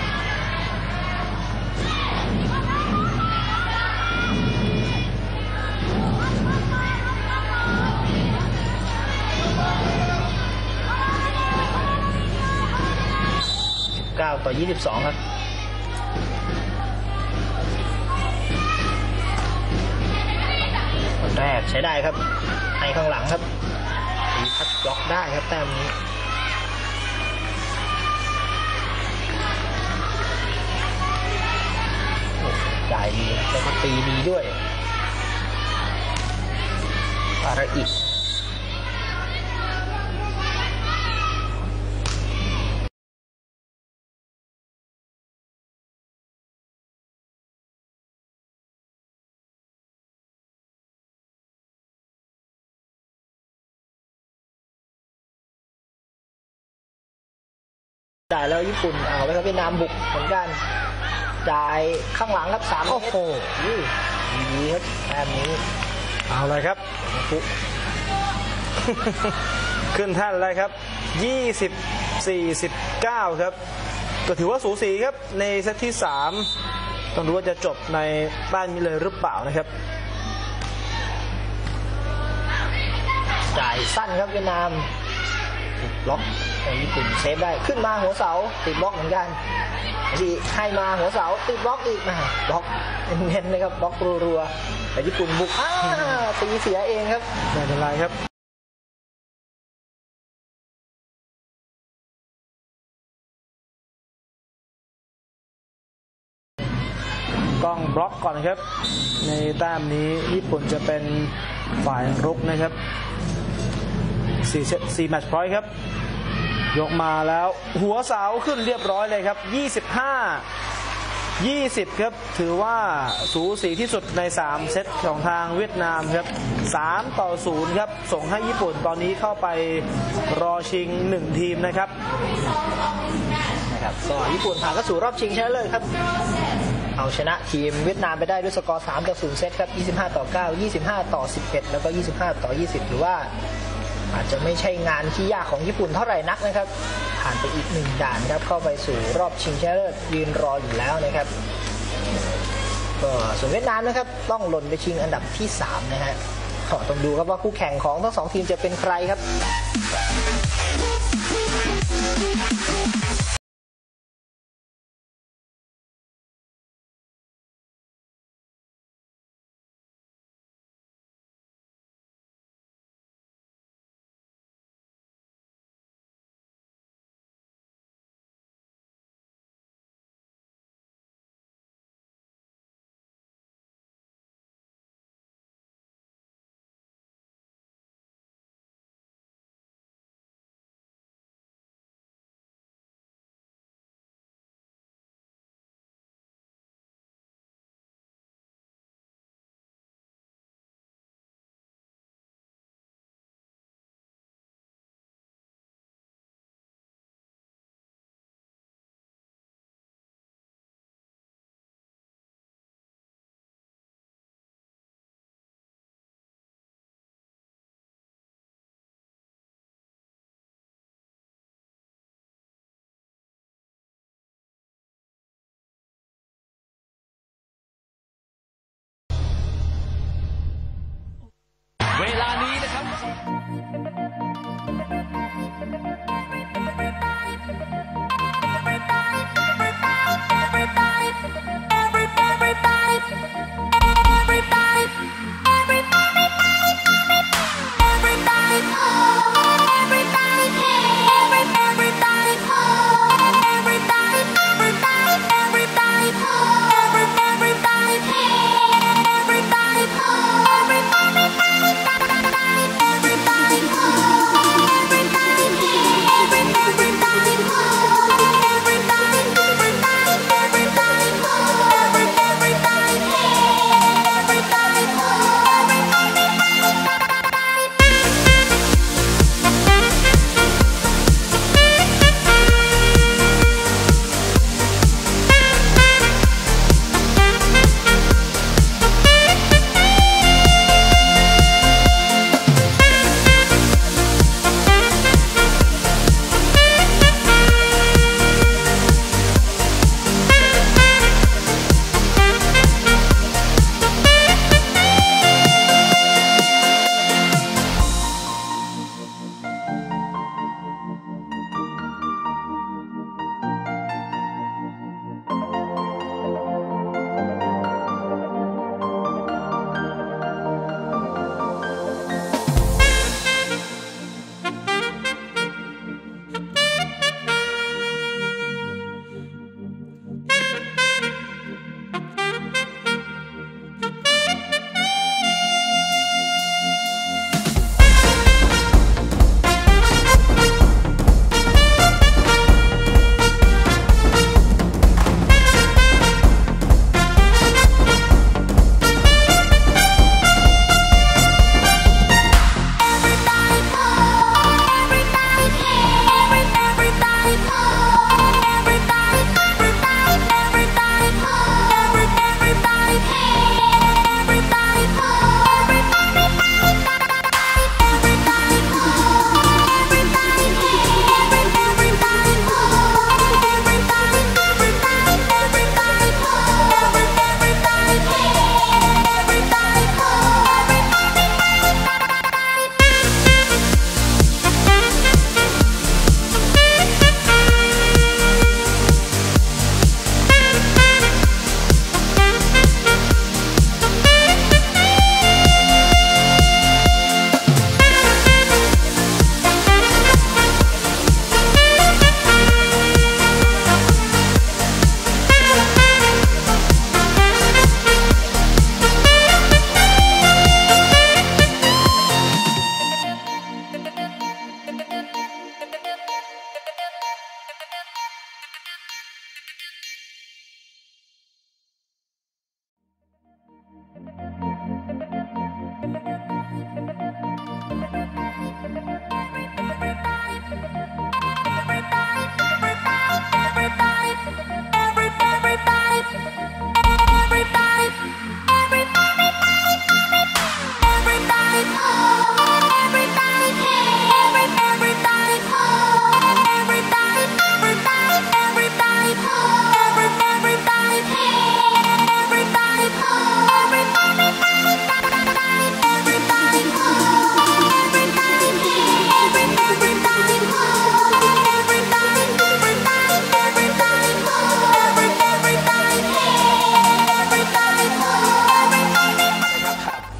เก้าต่อยี่สิบสองครับคนแรกใช้ได้ครับให้ข้างหลังครับตีพัดบล็อกได้ครับแต้มนี้จ่ายดีแล้วก็ตีดีด้วยอะไรอีกได้แล้วญี่ปุ่นเอาไปครับเวียดนามบุกเหมือนกันจ่ายข้างหลังครับสามโอ้โหดีครับแต้มนี้เอาเลยครับขึ้นแท่นเลยครับยี่สิบ สี่สิบเก้าครับก็ถือว่าสูสีครับในเซตที่สามต้องดูว่าจะจบในบ้านนี้เลยหรือเปล่านะครับจ่ายสั้นครับเวียดนามติดบล็อกแต่ญี่ปุ่นเซฟได้ขึ้นมาหัวเสาติดบล็อกเหมือนกันดีให้มาหัวเสาติดบล็อกอีกมาบล็อกเน้นๆนะครับบล็อกรัวๆแต่ญี่ปุ่นบุกอ้าตีเสียเองครับไม่เป็นไรครับต้องบล็อกก่อนนะครับในแต้มนี้ญี่ปุ่นจะเป็นฝ่ายรุกนะครับสี่เซตสี่แมตช์พอยต์ครับยกมาแล้วหัวเสาขึ้นเรียบร้อยเลยครับยี่สิบห้า ยี่สิบครับถือว่าสูสีที่สุดในสามเซตของทางเวียดนามครับสามต่อศูนย์ครับส่งให้ญี่ปุ่นตอนนี้เข้าไปรอชิงหนึ่งทีมนะครับนะครับก็ญี่ปุ่นผ่านเข้าสู่รอบชิงชนะเลิศครับเอาชนะทีมเวียดนามไปได้ด้วยสกอร์สามต่อศูนย์เซตครับยี่สิบห้าต่อเก้า ยี่สิบห้าต่อสิบเอ็ดแล้วก็ยี่สิบห้าต่อยี่สิบหรือว่าอาจจะไม่ใช่งานที่ยากของญี่ปุ่นเท่าไหร่นักนะครับผ่านไปอีกหนึ่งด่านครับเข้าไปสู่รอบชิงชนะเลิศยืนรออยู่แล้วนะครับก็ส่วนเวียดนามนะครับต้องหล่นไปชิงอันดับที่สามนะฮะต้องดูครับว่าคู่แข่งของทั้งสองทีมจะเป็นใครครับ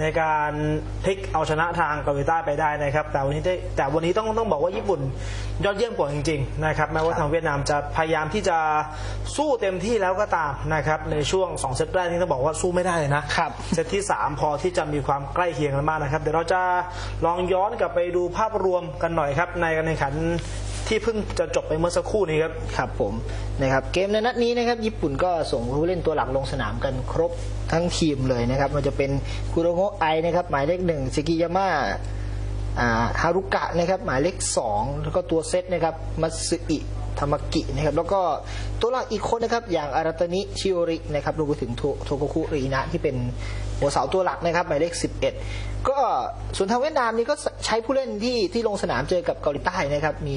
ในการพลิกเอาชนะทางเกาหลีใต้ไปได้นะครับแต่วันนี้แต่วันนี้ต้องต้องบอกว่าญี่ปุ่นยอดเยี่ยมกว่าจริงๆนะครับแม้ว่าทางเวียดนามจะพยายามที่จะสู้เต็มที่แล้วก็ตามนะครับในช่วงสองเซตแรกนี่ต้องบอกว่าสู้ไม่ได้เลยนะครับเซตที่สามพอที่จะมีความใกล้เคียงกันมากนะครับเดี๋ยวเราจะลองย้อนกลับไปดูภาพรวมกันหน่อยครับในการแข่งขันที่เพิ่งจะจบไปเมื่อสักครู่นี้ครับครับผมนะครับเกมในนัดนี้นะครับญี่ปุ่นก็ส่งผู้เล่นตัวหลักลงสนามกันครบทั้งทีมเลยนะครับมันจะเป็นคุโรโงะไอนะครับหมายเลขหนึ่งซิกิยามะฮารุกะนะครับหมายเลขสองแล้วก็ตัวเซตนะครับมัตสึอิธรรมกินะครับแล้วก็ตัวหลักอีกคนนะครับอย่างอาราตานิชิโอรินะครับรวมไปถึงโทโกคุรีนะที่เป็นหัวเสาตัวหลักนะครับหมายเลขสิบเอ็ดก็ส่วนทางเวียดนามนี่ก็ใช้ผู้เล่นที่ที่ลงสนามเจอกับเกาหลีใต้นะครับมี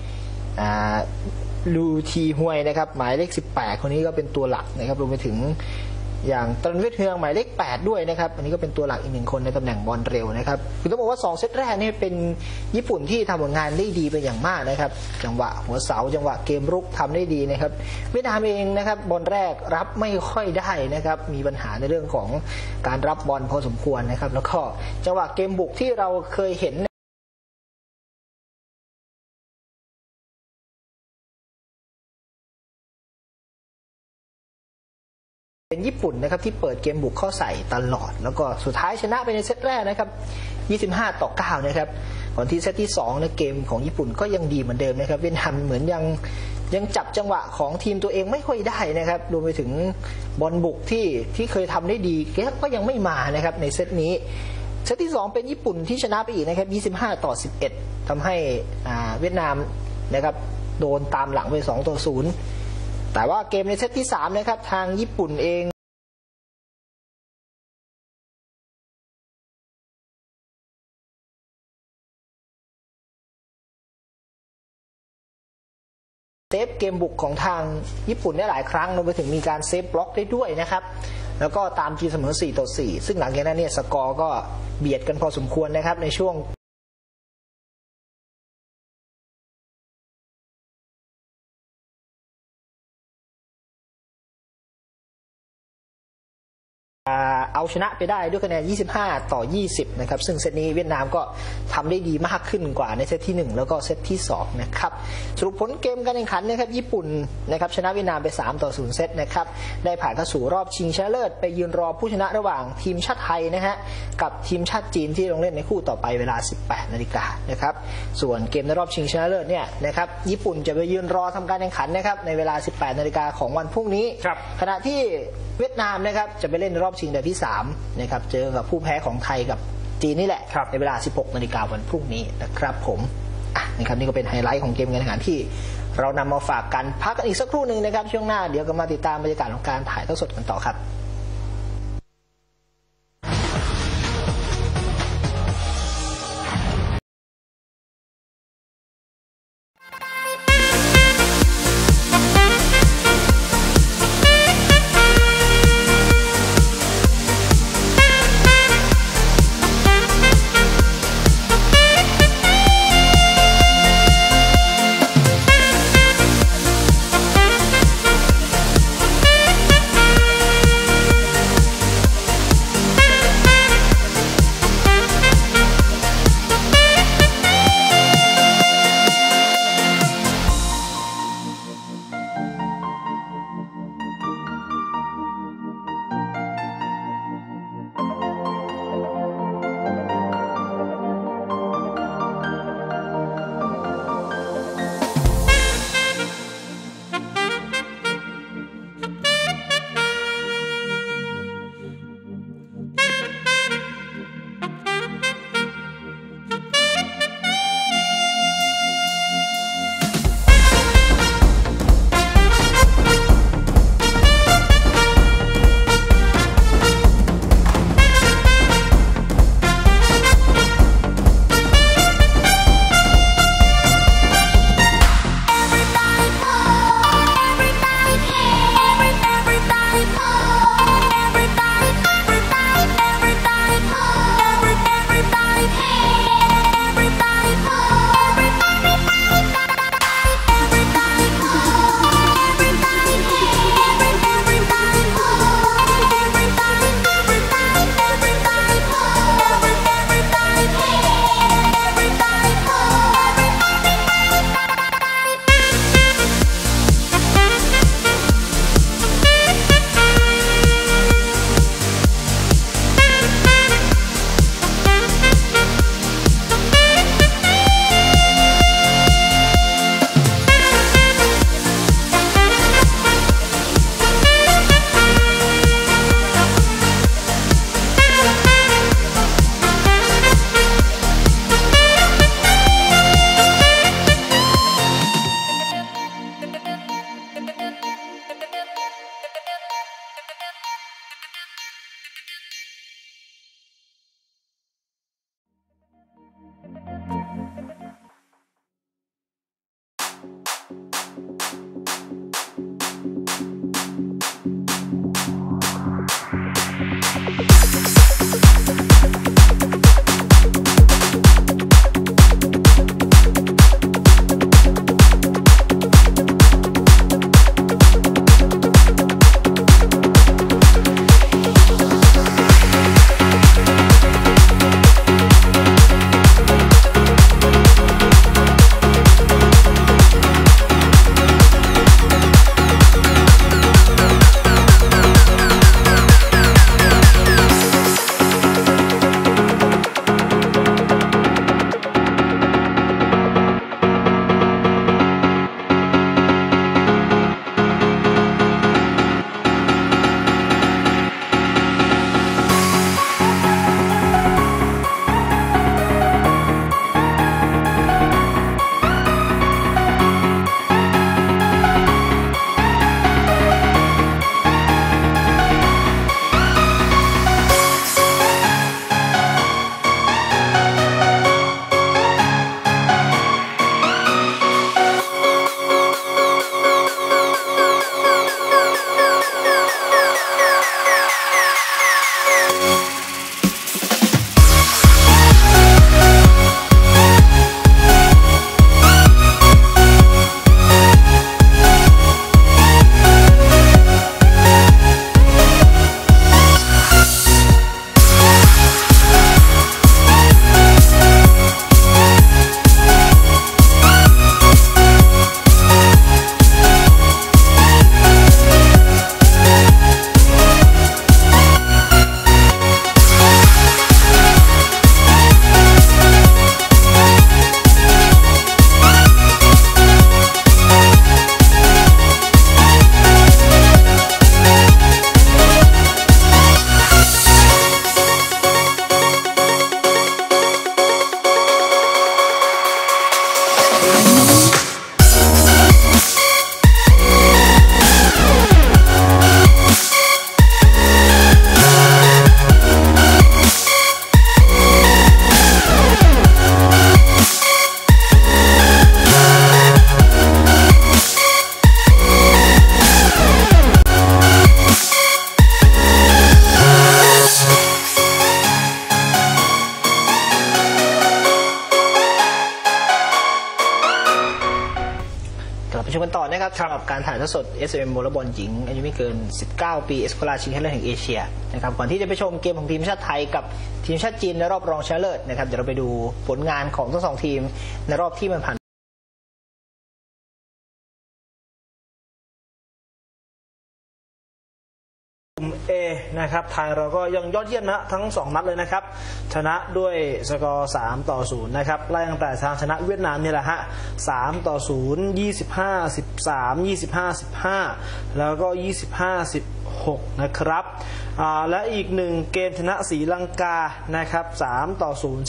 ลูทีฮวยนะครับหมายเลขสิบแปดคนนี้ก็เป็นตัวหลักนะครับรวมไปถึงอย่างตรันเวทเฮืองหมายเลขแปดด้วยนะครับอันนี้ก็เป็นตัวหลักอีกหนึ่งคนในตำแหน่งบอลเร็วนะครับคือต้องบอกว่าสองเซตแรกนี่เป็นญี่ปุ่นที่ทำผลงานได้ดีเป็นอย่างมากนะครับจังหวะหัวเสาจังหวะเกมรุกทำได้ดีนะครับเวียดนามเองนะครับบอลแรกรับไม่ค่อยได้นะครับมีปัญหาในเรื่องของการรับบอลพอสมควรนะครับแล้วก็จังหวะเกมบุกที่เราเคยเห็นเป็นญี่ปุ่นนะครับที่เปิดเกมบุกเข้าใส่ตลอดแล้วก็สุดท้ายชนะไปในเซตแรกนะครับยี่สิบห้าต่อเก้านะครับก่อนที่เซตที่สองในเกมของญี่ปุ่นก็ยังดีเหมือนเดิมนะครับเวียดนามเหมือนยังยังจับจังหวะของทีมตัวเองไม่ค่อยได้นะครับรวมไปถึงบอลบุกที่ที่เคยทำได้ดีก็ยังไม่มานะครับในเซตนี้เซตที่สองเป็นญี่ปุ่นที่ชนะไปอีกนะครับยี่สิบห้าต่อสิบเอ็ดทำให้เวียดนามนะครับโดนตามหลังไปสองต่อศูนย์แต่ว่าเกมในเซตที่สามนะครับทางญี่ปุ่นเองเซฟเกมบุกของทางญี่ปุ่นได้หลายครั้งรวมไปถึงมีการเซฟบล็อกได้ด้วยนะครับแล้วก็ตามทีเสมอสี่ต่อสี่ซึ่งหลังจากนั้นเนี่ยสกอร์ก็เบียดกันพอสมควรนะครับในช่วงเอาชนะไปได้ด้วยคะแนนยี่สิบห้าต่อยี่สิบนะครับซึ่งเซตนี้เวียดนามก็ทำได้ดีมากขึ้นกว่าในเซตที่หนึ่งแล้วก็เซตที่สองนะครับสรุปผลเกมการแข่งขันนะครับญี่ปุ่นนะครับชนะเวียดนามไปสามต่อศูนย์เซตนะครับได้ผ่านเข้าสู่รอบชิงชนะเลิศไปยืนรอผู้ชนะระหว่างทีมชาติไทยนะฮะกับทีมชาติจีนที่ลงเล่นในคู่ต่อไปเวลา สิบแปดนาฬิกานะครับส่วนเกมในรอบชิงชนะเลิศเนี่ยนะครับญี่ปุ่นจะไปยืนรอทำการแข่งขันนะครับในเวลา สิบแปดนาฬิกาของวันพรุ่งนี้ขณะที่เวียดนามนะครับจะไปเล่นรอบชิงเดือนที่สามนะครับเจอกับผู้แพ้ของไทยกับจีนนี่แหละในเวลา สิบหกนาฬิกาวันพรุ่งนี้นะครับผมอ่ะนะครับนี่ก็เป็นไฮไลท์ของเกมการแข่งขันที่เรานำมาฝากกันพักกันอีกสักครู่หนึ่งนะครับช่วงหน้าเดี๋ยวก็มาติดตามบรรยากาศของการถ่ายทอดสดกันต่อครับนะครับสำหรับการถ่ายทอดสด เอส เอ็ม วอลเลย์บอลหญิงอายุไม่เกินสิบเก้าปีเอสโคลาชิงชนะเลิศแห่งเอเชียนะครับก่อนที่จะไปชมเกมของทีมชาติไทยกับทีมชาติจีนในรอบรองชนะเลิศนะครับเดี๋ยวเราไปดูผลงานของทั้งสองทีมในรอบที่มันผ่านกลุ่ม A นะครับไทยเราก็ยังยอดเยี่ยมนะทั้งสองนัดเลยนะครับชนะด้วยสกอร์สามต่อศูนย์นะครับไล่ตั้งแต่ทางชนะเวียดนามนี่แหละฮะสามต่อศูนย์ ยี่สิบห้า สิบสาม ยี่สิบห้า สิบห้าแล้วก็ยี่สิบห้า สิบหกนะครับอ่าและอีกหนึ่งเกมชนะศรีลังกานะครับสามต่อศูนย์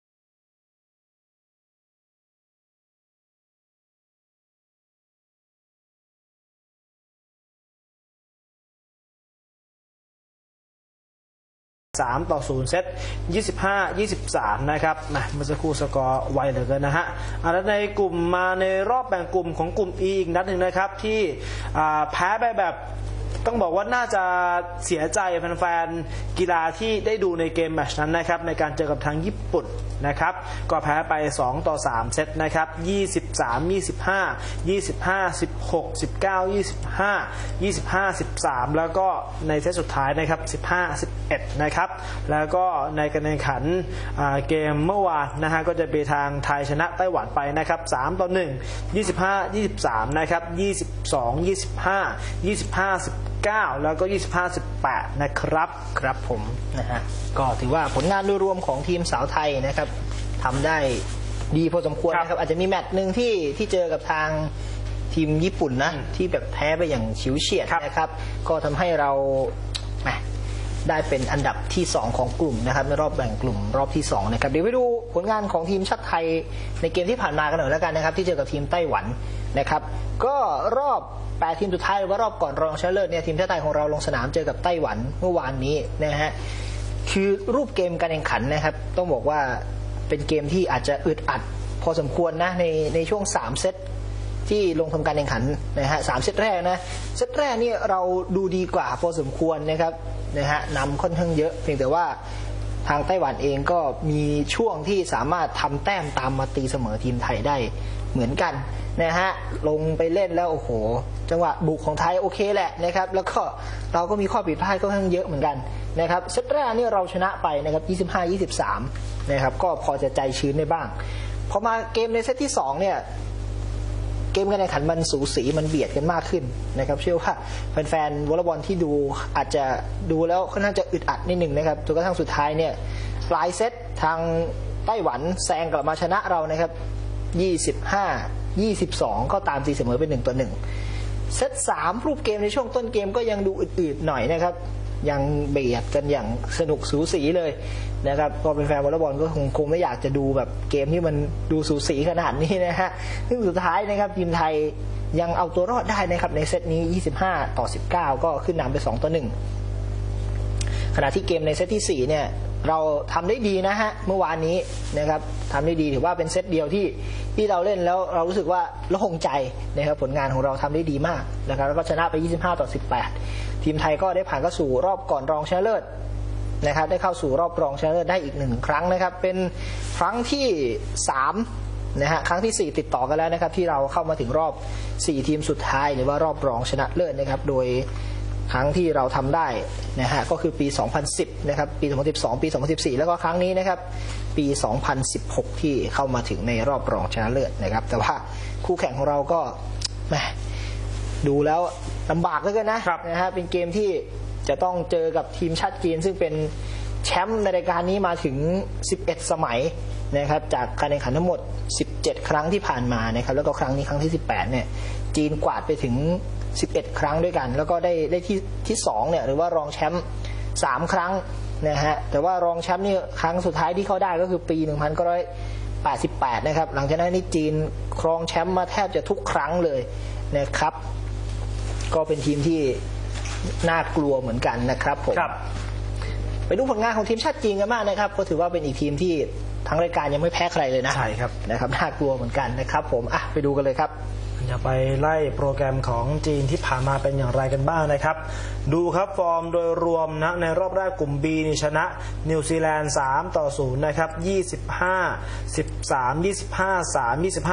สามต่อศูนย์เซตยี่สิบห้า ยี่สิบสามนะครับมาเมื่อสักครู่สกอร์ไวเหลือเกินนะฮะแล้วในกลุ่มมาในรอบแบ่งกลุ่มของกลุ่ม E อีกนัดหนึ่งนะครับที่แพ้ไปแบบต้องบอกว่าน่าจะเสียใจแฟนๆกีฬาที่ได้ดูในเกมแมตช์นั้นนะครับในการเจอกับทางญี่ปุ่นนะครับก็แพ้ไปสองต่อสามเซตนะครับยี่สิบสาม ยี่สิบห้า ยี่สิบห้า สิบหก สิบเก้า ยี่สิบห้า ยี่สิบห้า สิบสามแล้วก็ในเซตสุดท้ายนะครับสิบห้า สิบเอ็ดนะครับแล้วก็ในการแข่งขันเกมเมื่อวานนะฮะก็จะไปทางไทยชนะไต้หวันไปนะครับสามต่อหนึ่ง ยี่สิบห้า ยี่สิบสามนะครับยี่สิบสอง ยี่สิบห้า ยี่สิบห้า สิบเก้าแล้วก็ยี่สิบห้า สิบแปดนะครับครับผมนะฮะก็ถือว่าผลงานโดยรวมของทีมสาวไทยนะครับทำได้ดีพอสมควรนะครับอาจจะมีแมตช์หนึ่งที่ที่เจอกับทางทีมญี่ปุ่นนะที่แบบแพ้ไปอย่างฉิวเฉียดนะครับก็ทำให้เราได้เป็นอันดับที่สองของกลุ่มนะครับในรอบแบ่งกลุ่มรอบที่สองนะครับเดี๋ยวไปดูผลงานของทีมชาติไทยในเกมที่ผ่านมากันหน่อยแล้วกันนะครับที่เจอกับทีมไต้หวันนะครับก็รอบแปดทีมสุดท้ายหรือว่ารอบก่อนรองชนะเลิศเนี่ยทีมชาติไทยของเราลงสนามเจอกับไต้หวันเมื่อวานนี้นะฮะคือรูปเกมการแข่งขันนะครับต้องบอกว่าเป็นเกมที่อาจจะอึดอัดพอสมควรนะในในช่วงสามเซตที่ลงทำการแข่งขันนะฮะสามเซตแรกนะเซตแรกนี่เราดูดีกว่าพอสมควรนะครับนะฮะนำค่อนข้างเยอะเพียงแต่ว่าทางไต้หวันเองก็มีช่วงที่สามารถทำแต้มตามมาตีเสมอทีมไทยได้เหมือนกันนะฮะลงไปเล่นแล้วโอ้โหจังหวะบุกของไทยโอเคแหละนะครับแล้วก็เราก็มีข้อผิดพลาดค่อนข้างเยอะเหมือนกันนะครับเซตแรกนี่เราชนะไปนะครับยี่สิบห้า ยี่สิบสามนะครับก็พอจะใจชื้นได้บ้างพอมาเกมในเซตที่สองเนี่ยเกมการแข่งขันมันสูสีมันเบียดกันมากขึ้นนะครับเชื่อว่าแฟนๆวอลเลย์บอลที่ดูอาจจะดูแล้วค่อนข้างจะอึดอัดนิดหนึ่งนะครับจนกระทั่งสุดท้ายเนี่ยปลายเซตทางไต้หวันแซงกลับมาชนะเรานะครับยี่สิบห้า ยี่สิบสองก็ตามตีเสมอเป็นหนึ่งต่อหนึ่งเซตสามรูปเกมในช่วงต้นเกมก็ยังดูอืดๆหน่อยนะครับยังเบียดกันอย่างสนุกสูสีเลยนะครับพอเป็นแฟนวอลเลย์บอลก็คงคงไม่อยากจะดูแบบเกมที่มันดูสูสีขนาดนี้นะฮะซึ่งสุดท้ายนะครับทีมไทยยังเอาตัวรอดได้นะครับในเซตนี้ยี่สิบห้าต่อสิบเก้าก็ขึ้นนำไปสองต่อหนึ่งขณะที่เกมในเซตที่สี่เนี่ยเราทำได้ดีนะฮะเมื่อวานนี้นะครับทำได้ดีถือว่าเป็นเซตเดียวที่ที่เราเล่นแล้วเรารู้สึกว่าโล่งใจนะครับผลงานของเราทำได้ดีมากนะครับแล้วก็ชนะไปยี่สิบห้าต่อสิบแปดทีมไทยก็ได้ผ่านเข้าสู่รอบก่อนรองชนะเลิศนะครับได้เข้าสู่รอบรองชนะเลิศได้อีกหนึ่งครั้งนะครับเป็นครั้งที่สามนะฮะครั้งที่สี่ติดต่อกันแล้วนะครับที่เราเข้ามาถึงรอบสี่ทีมสุดท้ายหรือว่ารอบรองชนะเลิศนะครับโดยครั้งที่เราทำได้นะฮะก็คือปีสองพันสิบนะครับปีสองพันสิบสองปีสองพันสิบสี่แล้วก็ครั้งนี้นะครับปีสองพันสิบหกที่เข้ามาถึงในรอบรองชนะเลิศนะครับแต่ว่าคู่แข่งของเราก็แหมดูแล้วลำบากเหลือเกินนะนะฮะเป็นเกมที่จะต้องเจอกับทีมชาติจีนซึ่งเป็นแชมป์ในรายการนี้มาถึงสิบเอ็ดสมัยนะครับจากการแข่งขันทั้งหมดสิบเจ็ดครั้งที่ผ่านมานะครับแล้วก็ครั้งนี้ครั้งที่สิบแปดเนี่ยจีนกวาดไปถึงสิบเอ็ดครั้งด้วยกันแล้วก็ได้ได้ที่ที่สองเนี่ยหรือว่ารองแชมป์สามครั้งนะฮะแต่ว่ารองแชมป์นี่ครั้งสุดท้ายที่เขาได้ก็คือปีหนึ่งพันเก้าร้อยแปดสิบแปดนะครับหลังจากนั้นนี่จีนครองแชมป์มาแทบจะทุกครั้งเลยนะครับก็เป็นทีมที่น่ากลัวเหมือนกันนะครับผมไปดูผลงานของทีมชาติจีนกันมากนะครับก็ถือว่าเป็นอีกทีมที่ทั้งรายการยังไม่แพ้ใครเลยนะใช่ครับนะครับน่ากลัวเหมือนกันนะครับผมอ่ะไปดูกันเลยครับอย่าไปไล่โปรแกรมของจีนที่ผ่านมาเป็นอย่างไรกันบ้างนะครับดูครับฟอร์มโดยรวมนะในรอบแรกกลุ่ม B นี่ชนะนิวซีแลนด์สามต่อศูนย์นะครับยี่สิบห้า สิบสาม ยี่สิบห้า สาม ยี่สิบห้า สิบ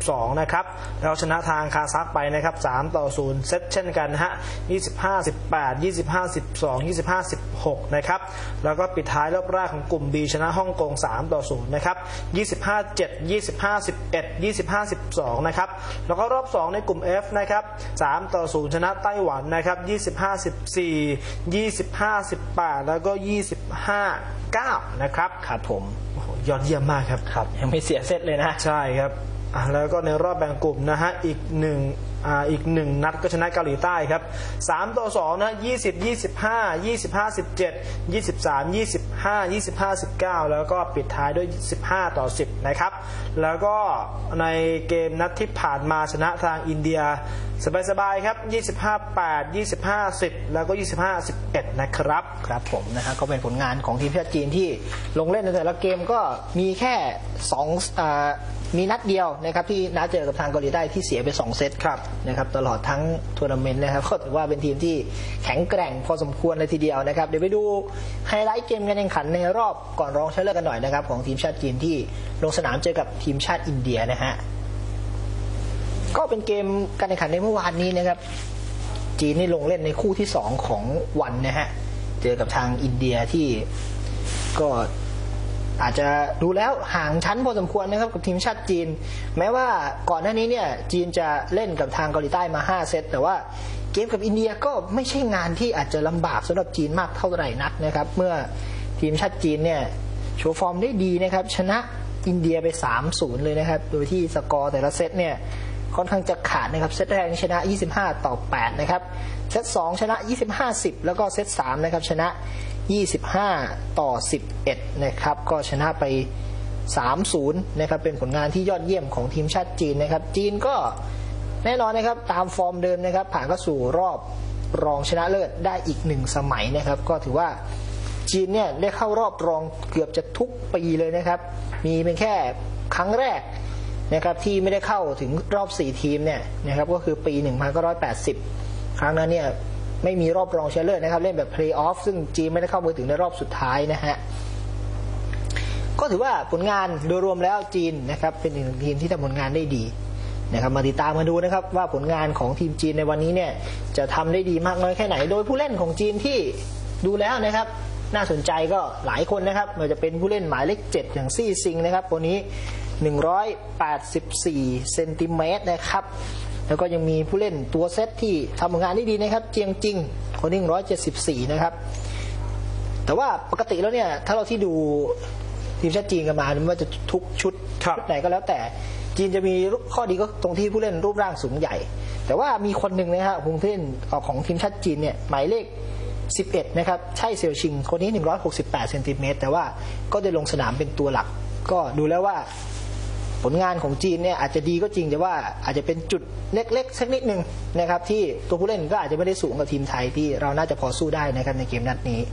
สองนะครับเราชนะทางคาซัคไปนะครับสามต่อศูนย์เซตเช่นกันนะฮะยี่สิบห้า สิบแปด ยี่สิบห้า สิบสอง ยี่สิบห้า สิบหกนะครับแล้วก็ปิดท้ายรอบแรกของกลุ่ม B ชนะฮ่องกงสามต่อศูนย์นะครับยี่สิบห้า เจ็ด ยี่สิบห้า สิบเอ็ด ยี่สิบห้า สิบสองนะครับแล้วก็รอบสองในกลุ่ม F นะครับสามต่อศูนย์ชนะไต้หวันนะครับยี่สิบห้า สิบสี่ ยี่สิบห้า สิบแปดแล้วก็ยี่สิบห้า เก้านะครับครับผมยอดเยี่ยมมากครับครับยังไม่เสียเซตเลยนะใช่ครับแล้วก็ในรอบแบ่งกลุ่มนะฮะอีกหนึ่งอ่าอีกหนึ่งนัดก็ชนะเกาหลีใต้ครับสามต่อสองนะยี่สิบ ยี่สิบห้า ยี่สิบห้า สิบเจ็ด ยี่สิบสาม ยี่สิบห้า ยี่สิบห้า สิบเก้าแล้วก็ปิดท้ายด้วยสิบห้าต่อสิบนะครับแล้วก็ในเกมนัดที่ผ่านมาชนะทางอินเดียสบายๆครับยี่สิบห้า แปด ยี่สิบห้า สิบแล้วก็ยี่สิบห้า สิบเอ็ดนะครับครับผมนะฮะก็เป็นผลงานของทีมชาติจีนที่ลงเล่นในแต่ละเกมก็มีแค่สองอ่ามีนัดเดียวนะครับที่นัดเจอกับทางเกาหลีใต้ที่เสียไปสองเซตนะครับตลอดทั้งทัวร์นาเมนต์นะครับก็ถือว่าเป็นทีมที่แข็งแกร่งพอสมควรเลยทีเดียวนะครับเดี๋ยวไปดูไฮไลท์เกมการแข่งขันในรอบก่อนรองชนะเลิศกันหน่อยนะครับของทีมชาติจีนที่ลงสนามเจอกับทีมชาติอินเดียนะฮะก็เป็นเกมการแข่งขันในเมื่อวานนี้นะครับจีนนี่ลงเล่นในคู่ที่สองของวันนะฮะเจอกับทางอินเดียที่ก็อาจจะดูแล้วห่างชั้นพอสมควรนะครับกับทีมชาติจีนแม้ว่าก่อนหน้านี้เนี่ยจีนจะเล่นกับทางเกาหลีใต้มาห้าเซตแต่ว่าเกมกับอินเดียก็ไม่ใช่งานที่อาจจะลำบากสำหรับจีนมากเท่าไหร่นักนะครับเมื่อทีมชาติจีนเนี่ยโชว์ฟอร์มได้ดีนะครับชนะอินเดียไป สามศูนย์ เลยนะครับโดยที่สกอร์แต่ละเซตเนี่ยค่อนข้างจะขาดนะครับเซตแรกชนะยี่สิบห้าต่อแปดนะครับเซตสองชนะยี่สิบห้า สิบแล้วก็เซตสามนะครับชนะยี่สิบห้าต่อสิบเอ็ดนะครับก็ชนะไป สามศูนย์ นะครับเป็นผลงานที่ยอดเยี่ยมของทีมชาติจีนนะครับจีนก็แน่นอนนะครับตามฟอร์มเดิมนะครับผ่านเข้าสู่รอบรองชนะเลิศได้อีกหนึ่งสมัยนะครับก็ถือว่าจีนเนี่ยได้เข้ารอบรองเกือบจะทุกปีเลยนะครับมีเป็นแค่ครั้งแรกนะครับที่ไม่ได้เข้าถึงรอบสี่ทีมเนี่ยนะครับก็คือปีหนึ่งพันเก้าร้อยแปดสิบครั้งนั้นเนี่ยไม่มีรอบรองชนะเลิศนะครับเล่นแบบเพลย์ออฟซึ่งจีนไม่ได้เข้ามาถึงในรอบสุดท้ายนะฮะก็ถือว่าผลงานโดยรวมแล้วจีนนะครับเป็นหนึ่งทีมที่ทำผลงานได้ดีนะครับมาติดตามมาดูนะครับว่าผลงานของทีมจีนในวันนี้เนี่ยจะทำได้ดีมากน้อยแค่ไหนโดยผู้เล่นของจีนที่ดูแล้วนะครับน่าสนใจก็หลายคนนะครับไม่ว่าจะเป็นผู้เล่นหมายเลขเจ็ดอย่างซี่ซิงนะครับคนนี้หนึ่งร้อยแปดสิบสี่เซนติเมตรนะครับแล้วก็ยังมีผู้เล่นตัวเซตที่ทำผลงานได้ดีนะครับเจียงจิงคนนี้หนึ่งร้อยเจ็ดสิบสี่นะครับแต่ว่าปกติแล้วเนี่ยถ้าเราที่ดูทีมชาติจีนกันมาไม่ว่าจะทุกชุดชุดไหนก็แล้วแต่จีนจะมีข้อดีก็ตรงที่ผู้เล่นรูปร่างสูงใหญ่แต่ว่ามีคนหนึ่งนะฮะผู้เล่นของทีมชาติจีนเนี่ยหมายเลขสิบเอ็ดนะครับใช่เซียวชิงคนนี้หนึ่งร้อยหกสิบแปดเซนติเมตรแต่ว่าก็ได้ลงสนามเป็นตัวหลักก็ดูแล้วว่าผลงานของจีนเนี่ยอาจจะดีก็จริงแต่ว่าอาจจะเป็นจุดเล็กๆสักนิดนึงนะครับที่ตัวผู้เล่นก็อาจจะไม่ได้สูงกับทีมไทยที่เราน่าจะพอสู้ได้นะครับในเกมนัดนี้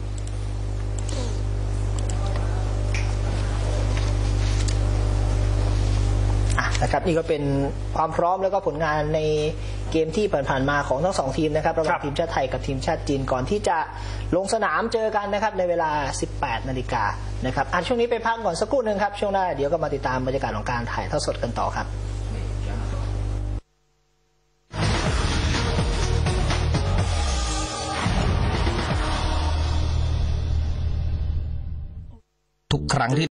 นะครับนี่ก็เป็นความพร้อมแล้วก็ผลงานในเกมที่ผ่านๆมาของทั้งสองทีมนะครับระหว่างทีมชาติไทยกับทีมชาติจีนก่อนที่จะลงสนามเจอกันนะครับในเวลา สิบแปดนาฬิกานะครับอ่ะช่วงนี้ไปพักก่อนสักครู่นึงครับช่วงหน้าเดี๋ยวก็มาติดตามบรรยากาศของการถ่ายทอดสดกันต่อครับทุกครั้งที่